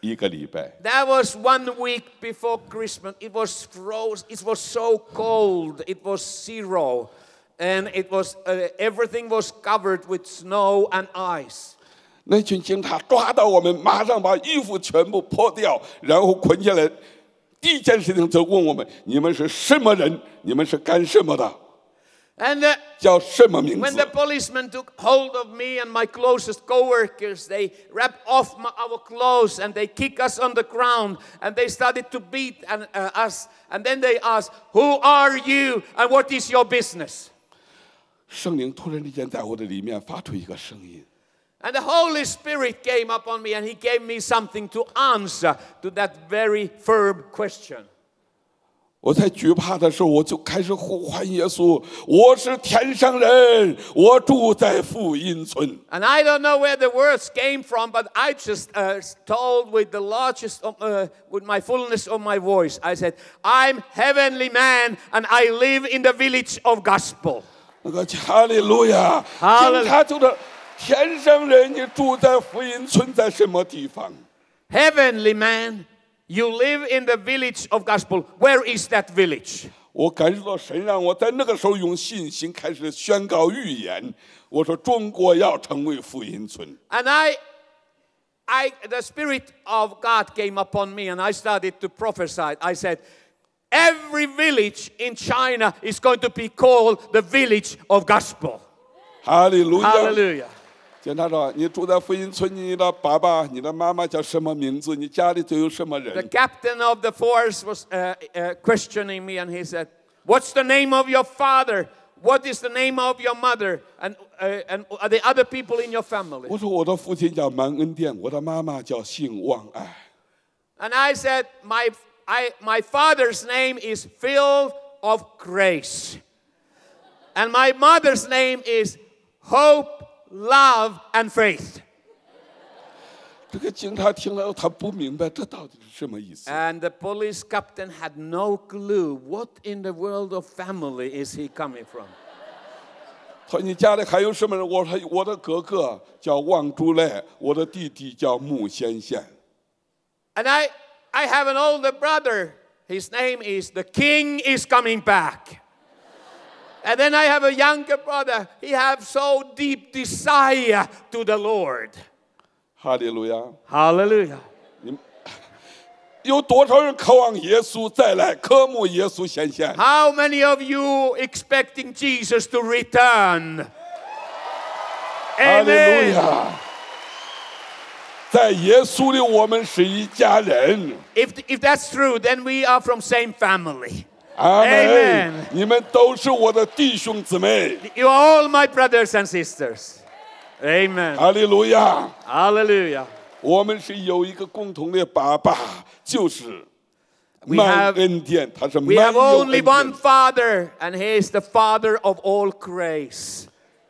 That was one week before Christmas. It was froze. It was so cold. It was zero, and it was uh, everything was covered with snow and ice. 那群警察抓到我们，马上把衣服全部脱掉，然后捆起来。第一件事情就问我们：你们是什么人？你们是干什么的？ And uh, 叫什么名字？ when the policemen took hold of me and my closest co-workers, they ripped off my, our clothes and they kicked us on the ground and they started to beat and, uh, us. And then they asked, "Who are you and what is your business?" 圣灵突然之间在我的里面发出一个声音。 And the Holy Spirit came upon me and He gave me something to answer to that very firm question. 我在惧怕的时候，我就开始呼唤耶稣：“我是天上人，我住在福音村。” And I don't know where the words came from, but I just uh, told with the largest, of, uh, with my fullness of my voice, I said, "I'm heavenly man, and I live in the village of gospel." 那个哈利路亚！警察就是天上人，你住在福音村，在什么地方 ？Heavenly man. You live in the village of gospel. Where is that village? 我感受到神让我在那个时候用信心开始宣告预言。我说中国要成为福音村。 And I, I, the Spirit of God came upon me, and I started to prophesy. I said, every village in China is going to be called the village of gospel. 哈利路亚！ Hallelujah. 警察说：“你住在福音村，你的爸爸、你的妈妈叫什么名字？你家里头有什么人？” The captain of the force was uh, uh, questioning me, and he said, "What's the name of your father? What is the name of your mother? And uh, and are the other people in your family?" 我说：“我的父亲叫满恩典，我的妈妈叫姓望爱。” And I said, "My I my father's name is filled of grace, and my mother's name is hope." Love and faith. 这个警察听了，他不明白这到底是什么意思。 And the police captain had no clue what in the world of family is he coming from. 他说：“你家里还有什么人？”我说：“我的哥哥叫王竹磊，我的弟弟叫穆先贤。” And I, I have an older brother. His name is The King is Coming Back. And then I have a younger brother. He has so deep desire to the Lord. 哈利路亚！ Hallelujah. 有多少人渴望耶稣再来，渴慕耶稣显现？ How many of you expecting Jesus to return? 哈利路 Amen. 亚！在耶稣里，我们是一家人。 If, if that's true, then we are from same family. 阿 Amen. 门！你们都是我的弟兄姊妹。 You are all my brothers and sisters. Amen. 哈利路亚！ Hallelujah. 我们是有一个共同的爸爸，就是 We 满 have- 恩典，他是 We 满 have 有 only 恩 one 典。 Father, and He is the Father of all grace.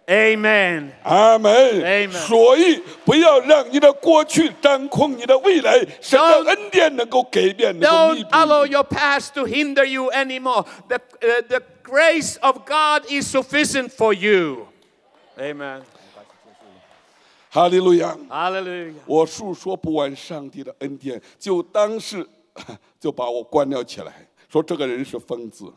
Amen. 阿门。 Amen. 所以不要让你的过去掌控你的未来，神 Don't- 的恩典能够改变，能够弥 Don't 补 allow 你。 your past to hinder you anymore. The, uh, the grace of God is sufficient for you. Amen. 哈利路亚！ Hallelujah. 我述说不完上帝的恩典，就当时就把我关了起来，说这个人是疯子。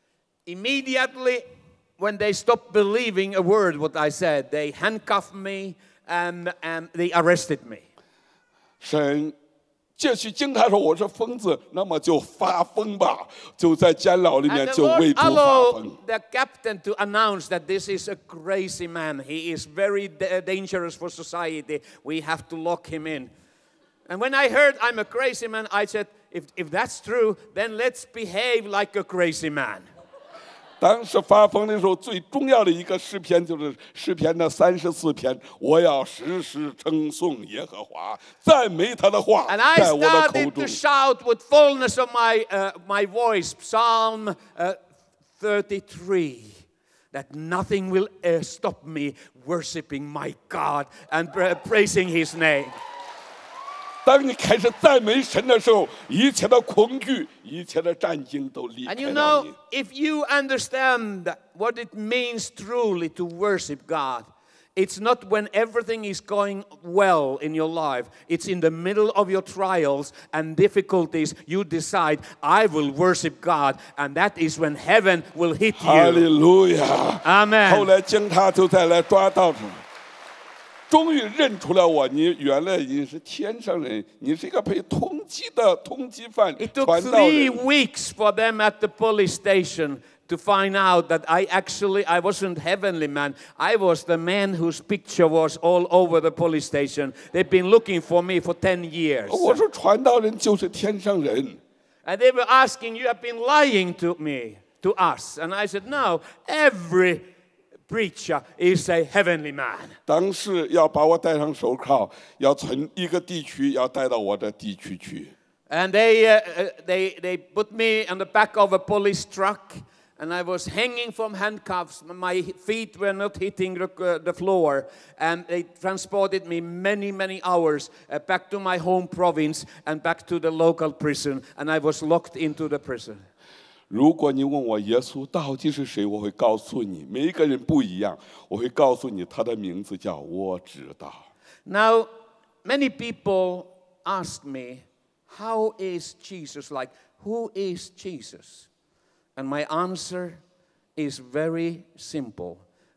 Immediately, when they stopped believing a word what I said, they handcuffed me and, and they arrested me. 神继续经他说我是疯子，那么就发疯吧，就在监牢里面 And the 就 Lord 为主发 allowed 疯。 the captain to announce that this is a crazy man. He is very da- dangerous for society. We have to lock him in. And when I heard I'm a crazy man, I said, if, if that's true, then let's behave like a crazy man. 当时发疯的时候，最重要的一个诗篇就是诗篇的三十四篇，我要时时称颂耶和华，赞美他的话 And I 在我的口 started 中 to。shout with fullness of my, uh, my voice, Psalm uh, thirty-three, that nothing will uh, stop me worshiping my God and pra- praising His name. 当你开始赞美神的时候，一切的恐惧、一切的战惊都离 And 开 you 了 know, 你。 if you understand what it means truly to worship God, it's not when everything is going well in your life. It's in the middle of your trials and difficulties. You decide, I will worship God. And that is when heaven will hit 哈利 you. 路亚！ Amen. 后来警察就再来抓到他，终于认出了我，你原来你是天上人，你是一个被通缉的通缉犯、 It took 传道 three 人。 weeks for them at the police station to find out that I actually, I wasn't heavenly man. I was the man whose picture was all over the police station. They've been looking for me for ten years. 我说传道人就是天上人。 And they were asking, you have been lying to me, to us. And I said, no, every preacher is a heavenly man. 当时要把我戴上手铐，要从一个地区要带到我的地区去。 And they, uh, uh, they, they put me on the back of a police truck. And I was hanging from handcuffs. My feet were not hitting the, uh, the floor. And they transported me many, many hours uh, back to my home province and back to the local prison. And I was locked into the prison. 如果你问我耶稣到底是谁，我会告诉你，每一个人不一样。我会告诉你，他的名字叫我知道。 Now, many people ask me, how is Jesus like? Who is Jesus? And my answer is very simple.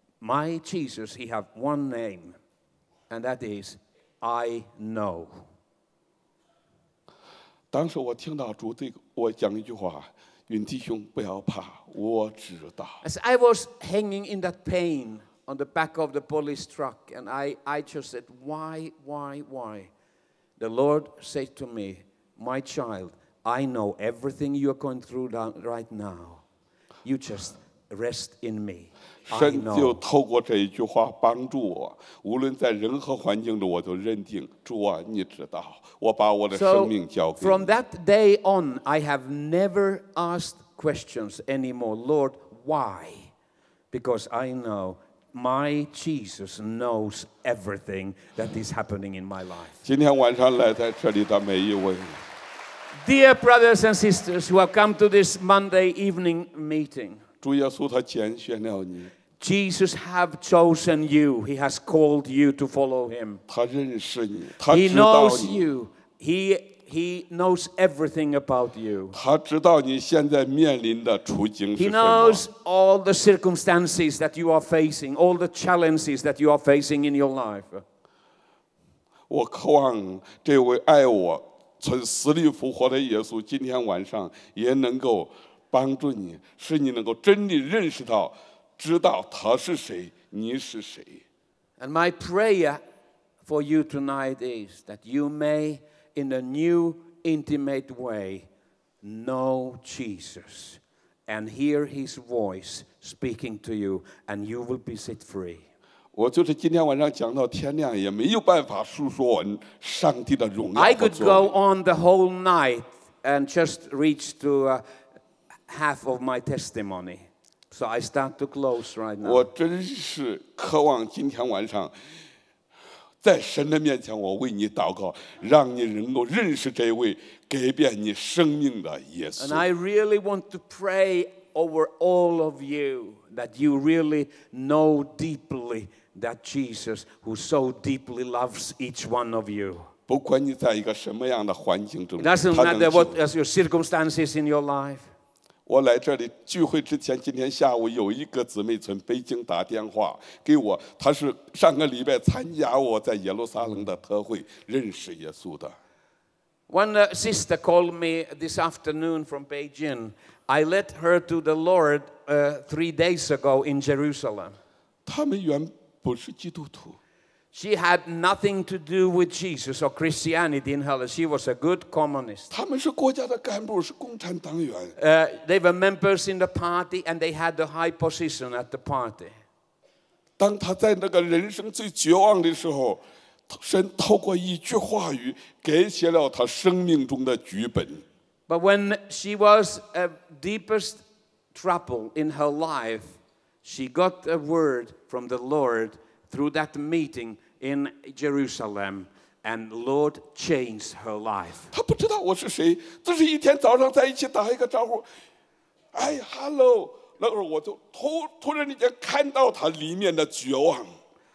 My Jesus, he have one name, and that is, I know. 当时我听到主这个，我讲一句话：云弟兄不要怕，我知道。 As I was hanging in that pain on the back of the police truck, and I, I just said, why, why, why? The Lord said to me, my child, I know everything you're going through down right now. You just rest in me. I 神就 know. 透过这一句话帮助我，无论在任何环境中，我都认定主啊，你知道，我把我的 So 生命交给 from 你。 that day on, I have never asked questions anymore. Lord, why? Because I know my Jesus knows everything that is happening in my life. 今天晚上来在这里的每一位， Dear brothers and sisters who have come to this Monday evening meeting, 主耶稣他拣选了你， Jesus have chosen you. He has called you to follow him. 他认识你，他 He 知道 knows 你， you. He, he knows everything about you. 他知道你现在面临的处境 He 是什么。 knows all the circumstances that you are facing, all the challenges that you are facing in your life. 我渴望这位爱我、从死里复活的耶稣，今天晚上也能够帮助你，使你能够真的认识到、知道他是谁，你是谁。 And my prayer for you tonight is that you may, in a new, intimate way, know Jesus and hear his voice speaking to you, and you will be set free. 我就是今天晚上讲到天亮，也没有办法述说完上帝的荣耀 I 和 could 作 go 为。 on the whole night and just reach to uh, half of my testimony. So I start to close right now. 我真是渴望今天晚上，在神的面前，我为你祷告，让你能够认识这位改变你生命的耶 And 稣。 I really want to pray over all of you that you really know deeply that Jesus who so deeply loves each one of you. 不管你在一个什么样的环境中， It doesn't 他能 matter 救 what is your circumstances in your life. 我来这里聚会之前，今天下午有一个姊妹从北京打电话给我，她是上个礼拜参加我在耶路撒冷的特会，认识耶稣的。 One uh, sister called me this afternoon from Beijing. I led her to the Lord uh, three days ago in Jerusalem. 他们原不是基督徒， She had nothing to do with Jesus or Christianity in her life. She was a good communist. 他们是国家的干部，是共产党员。 Uh, they were members in the party and they had a high position at the party. 当他在那个人生最绝望的时候，神透过一句话语改写了他生命中的剧本。 But when she was at deepest trouble in her life, she got a word from the Lord through that meeting in Jerusalem, and Lord changed her life. 他不知道我是谁，这是一天早上在一起打一个招呼，哎 ，hello， 那会儿我就突突然之间看到他里面的绝望。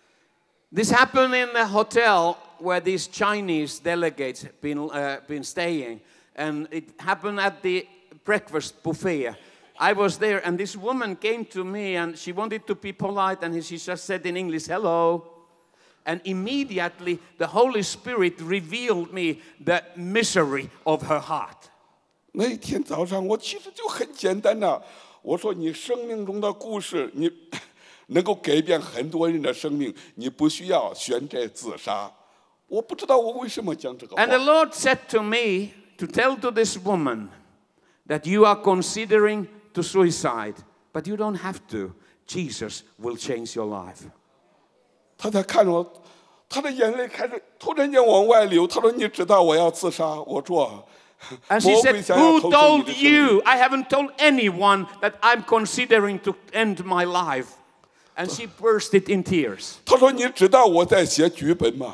This happened in a hotel where these Chinese delegates had been, uh, been staying, and it happened at the breakfast buffet. I was there, and this woman came to me, and she wanted to be polite, and she just said in English, hello. And immediately, the Holy Spirit revealed me the misery of her heart. 那一天早上，我其实就很简单的，我说你生命中的故事，你能够改变很多人的生命，你不需要选择自杀。我不知道我为什么讲这个话。 And the Lord said to me to tell to this woman that you are considering to suicide, but you don't have to. Jesus will change your life. 他在看着我，他的眼泪开始突然间往外流。他说：“你知道我要自杀？”我说：“ And she 魔 said, 鬼想要 who 偷走你 told 的生命。 you? I haven't told anyone that I'm considering to end my life. And she burst it in tears. 他说：“你知道我在写剧本吗？”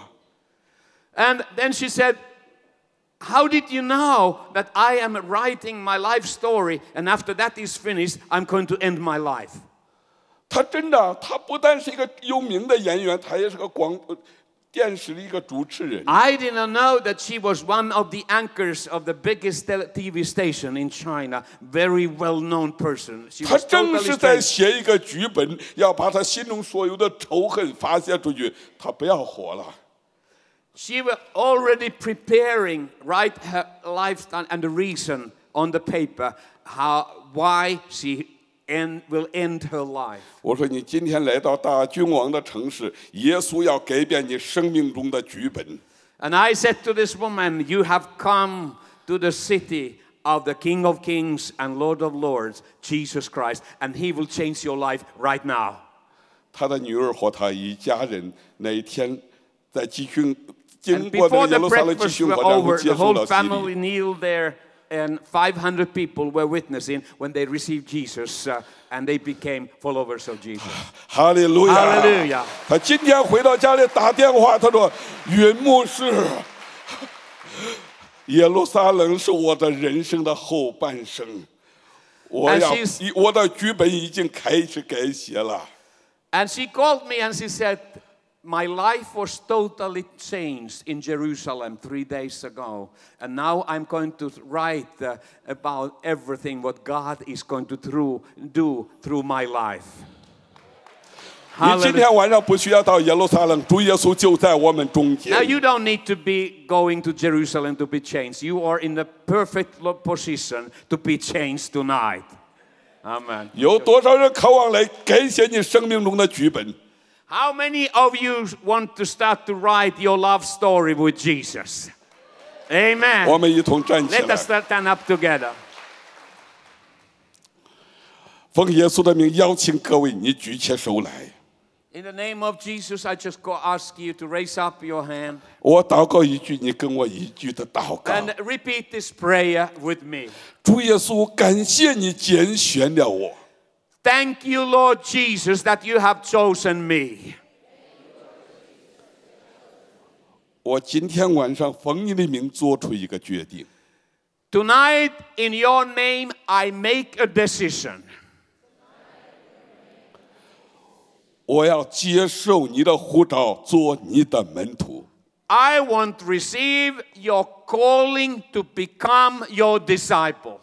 And then she said, how did you know that I am writing my life story, and after that is finished, I'm going to end my life? 他真的，他不但是一个有名的演员，他也是个广电视的一个主持人。 I didn't know that she was one of the anchors of the biggest T V station in China, very well-known person. She 他 was 正 totally 是在 strange. 写一个剧本，要把他心中所有的仇恨发泄出去，他不要活了。 She was already preparing, write her lifestyle and the reason on the paper, how, why she end, will end her life. 我说你今天来到大君王的城市，耶稣要改变你生命中的剧本。 And I said to this woman, you have come to the city of the King of Kings and Lord of Lords, Jesus Christ, and He will change your life right now. 他的女儿和他一家人那一天在集训，经 And 过 before 的耶 the 路撒冷集 breakfast 训 were 会，然后 over, 接 the 受 whole 了洗 family 礼。 kneeled there and five hundred people were witnessing when they received Jesus uh, and they became followers of Jesus. 哈利路亚！ Hallelujah. 他今天回到家里打电话，他说：“云牧师，耶路撒冷是我的人生的后半生，我要 And she's- 我的剧本已经开始改写了。” And she called me and she said, my life was totally changed in Jerusalem three days ago. And now I'm going to write uh, about everything what God is going to through, do through my life. 你今天晚上不需要到耶路撒冷，主耶稣就在我们中间。 Now you don't need to be going to Jerusalem to be changed. You are in the perfect lo- position to be changed tonight. Amen. 有多少人渴望来改写你生命中的剧本？ How many of you want to start to write your love story with Jesus? 我 Amen. 们一同站起 Let 来， us stand up together. 奉耶稣的名邀请各位，你举起手来。 In the name of Jesus, I just go ask you to raise up your hand 我祷告一句，你跟我一句的祷告。 and repeat this prayer with me. 主耶稣，感谢你拣选了我。 Thank you, Lord Jesus, that you have chosen me. 我今天晚上奉你的名做出一个决定， Tonight, in your name, I make a decision. 我要接受你的呼召，做你的门徒。 I want to receive your calling to become your disciple.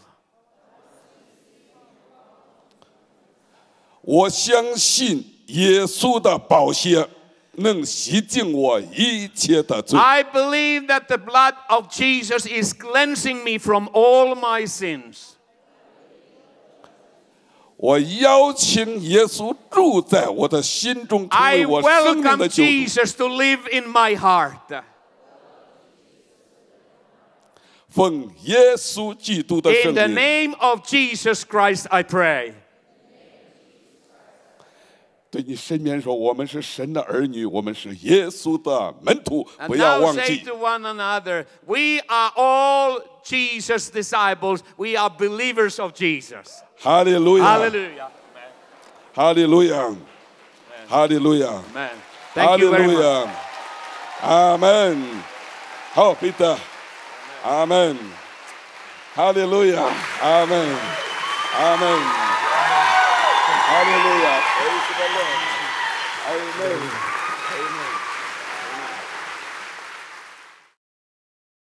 我相信耶稣的宝血能洗净我一切的罪。 I believe that the blood of Jesus is cleansing me from all my sins. 我邀请耶稣住在我的心中，成 I 为我生命 welcome 的救主。 Jesus to live in my heart. 奉耶稣基督的 In 圣 the 名， name of Jesus Christ, I pray. 对你身边说：“我们是神的儿女，我们是耶稣的门徒， And 不要 now 忘 say 记。 to one another, we are all Jesus' disciples. We are believers of Jesus. ” 哈利路亚， Hallelujah. 哈利路亚，哈利路亚， Amen. 哈 Thank 利 you very 路 much. 亚，阿门。好，彼得，阿门，哈利路亚，阿门，阿门，哈利路亚，praise the Lord，阿门，阿门。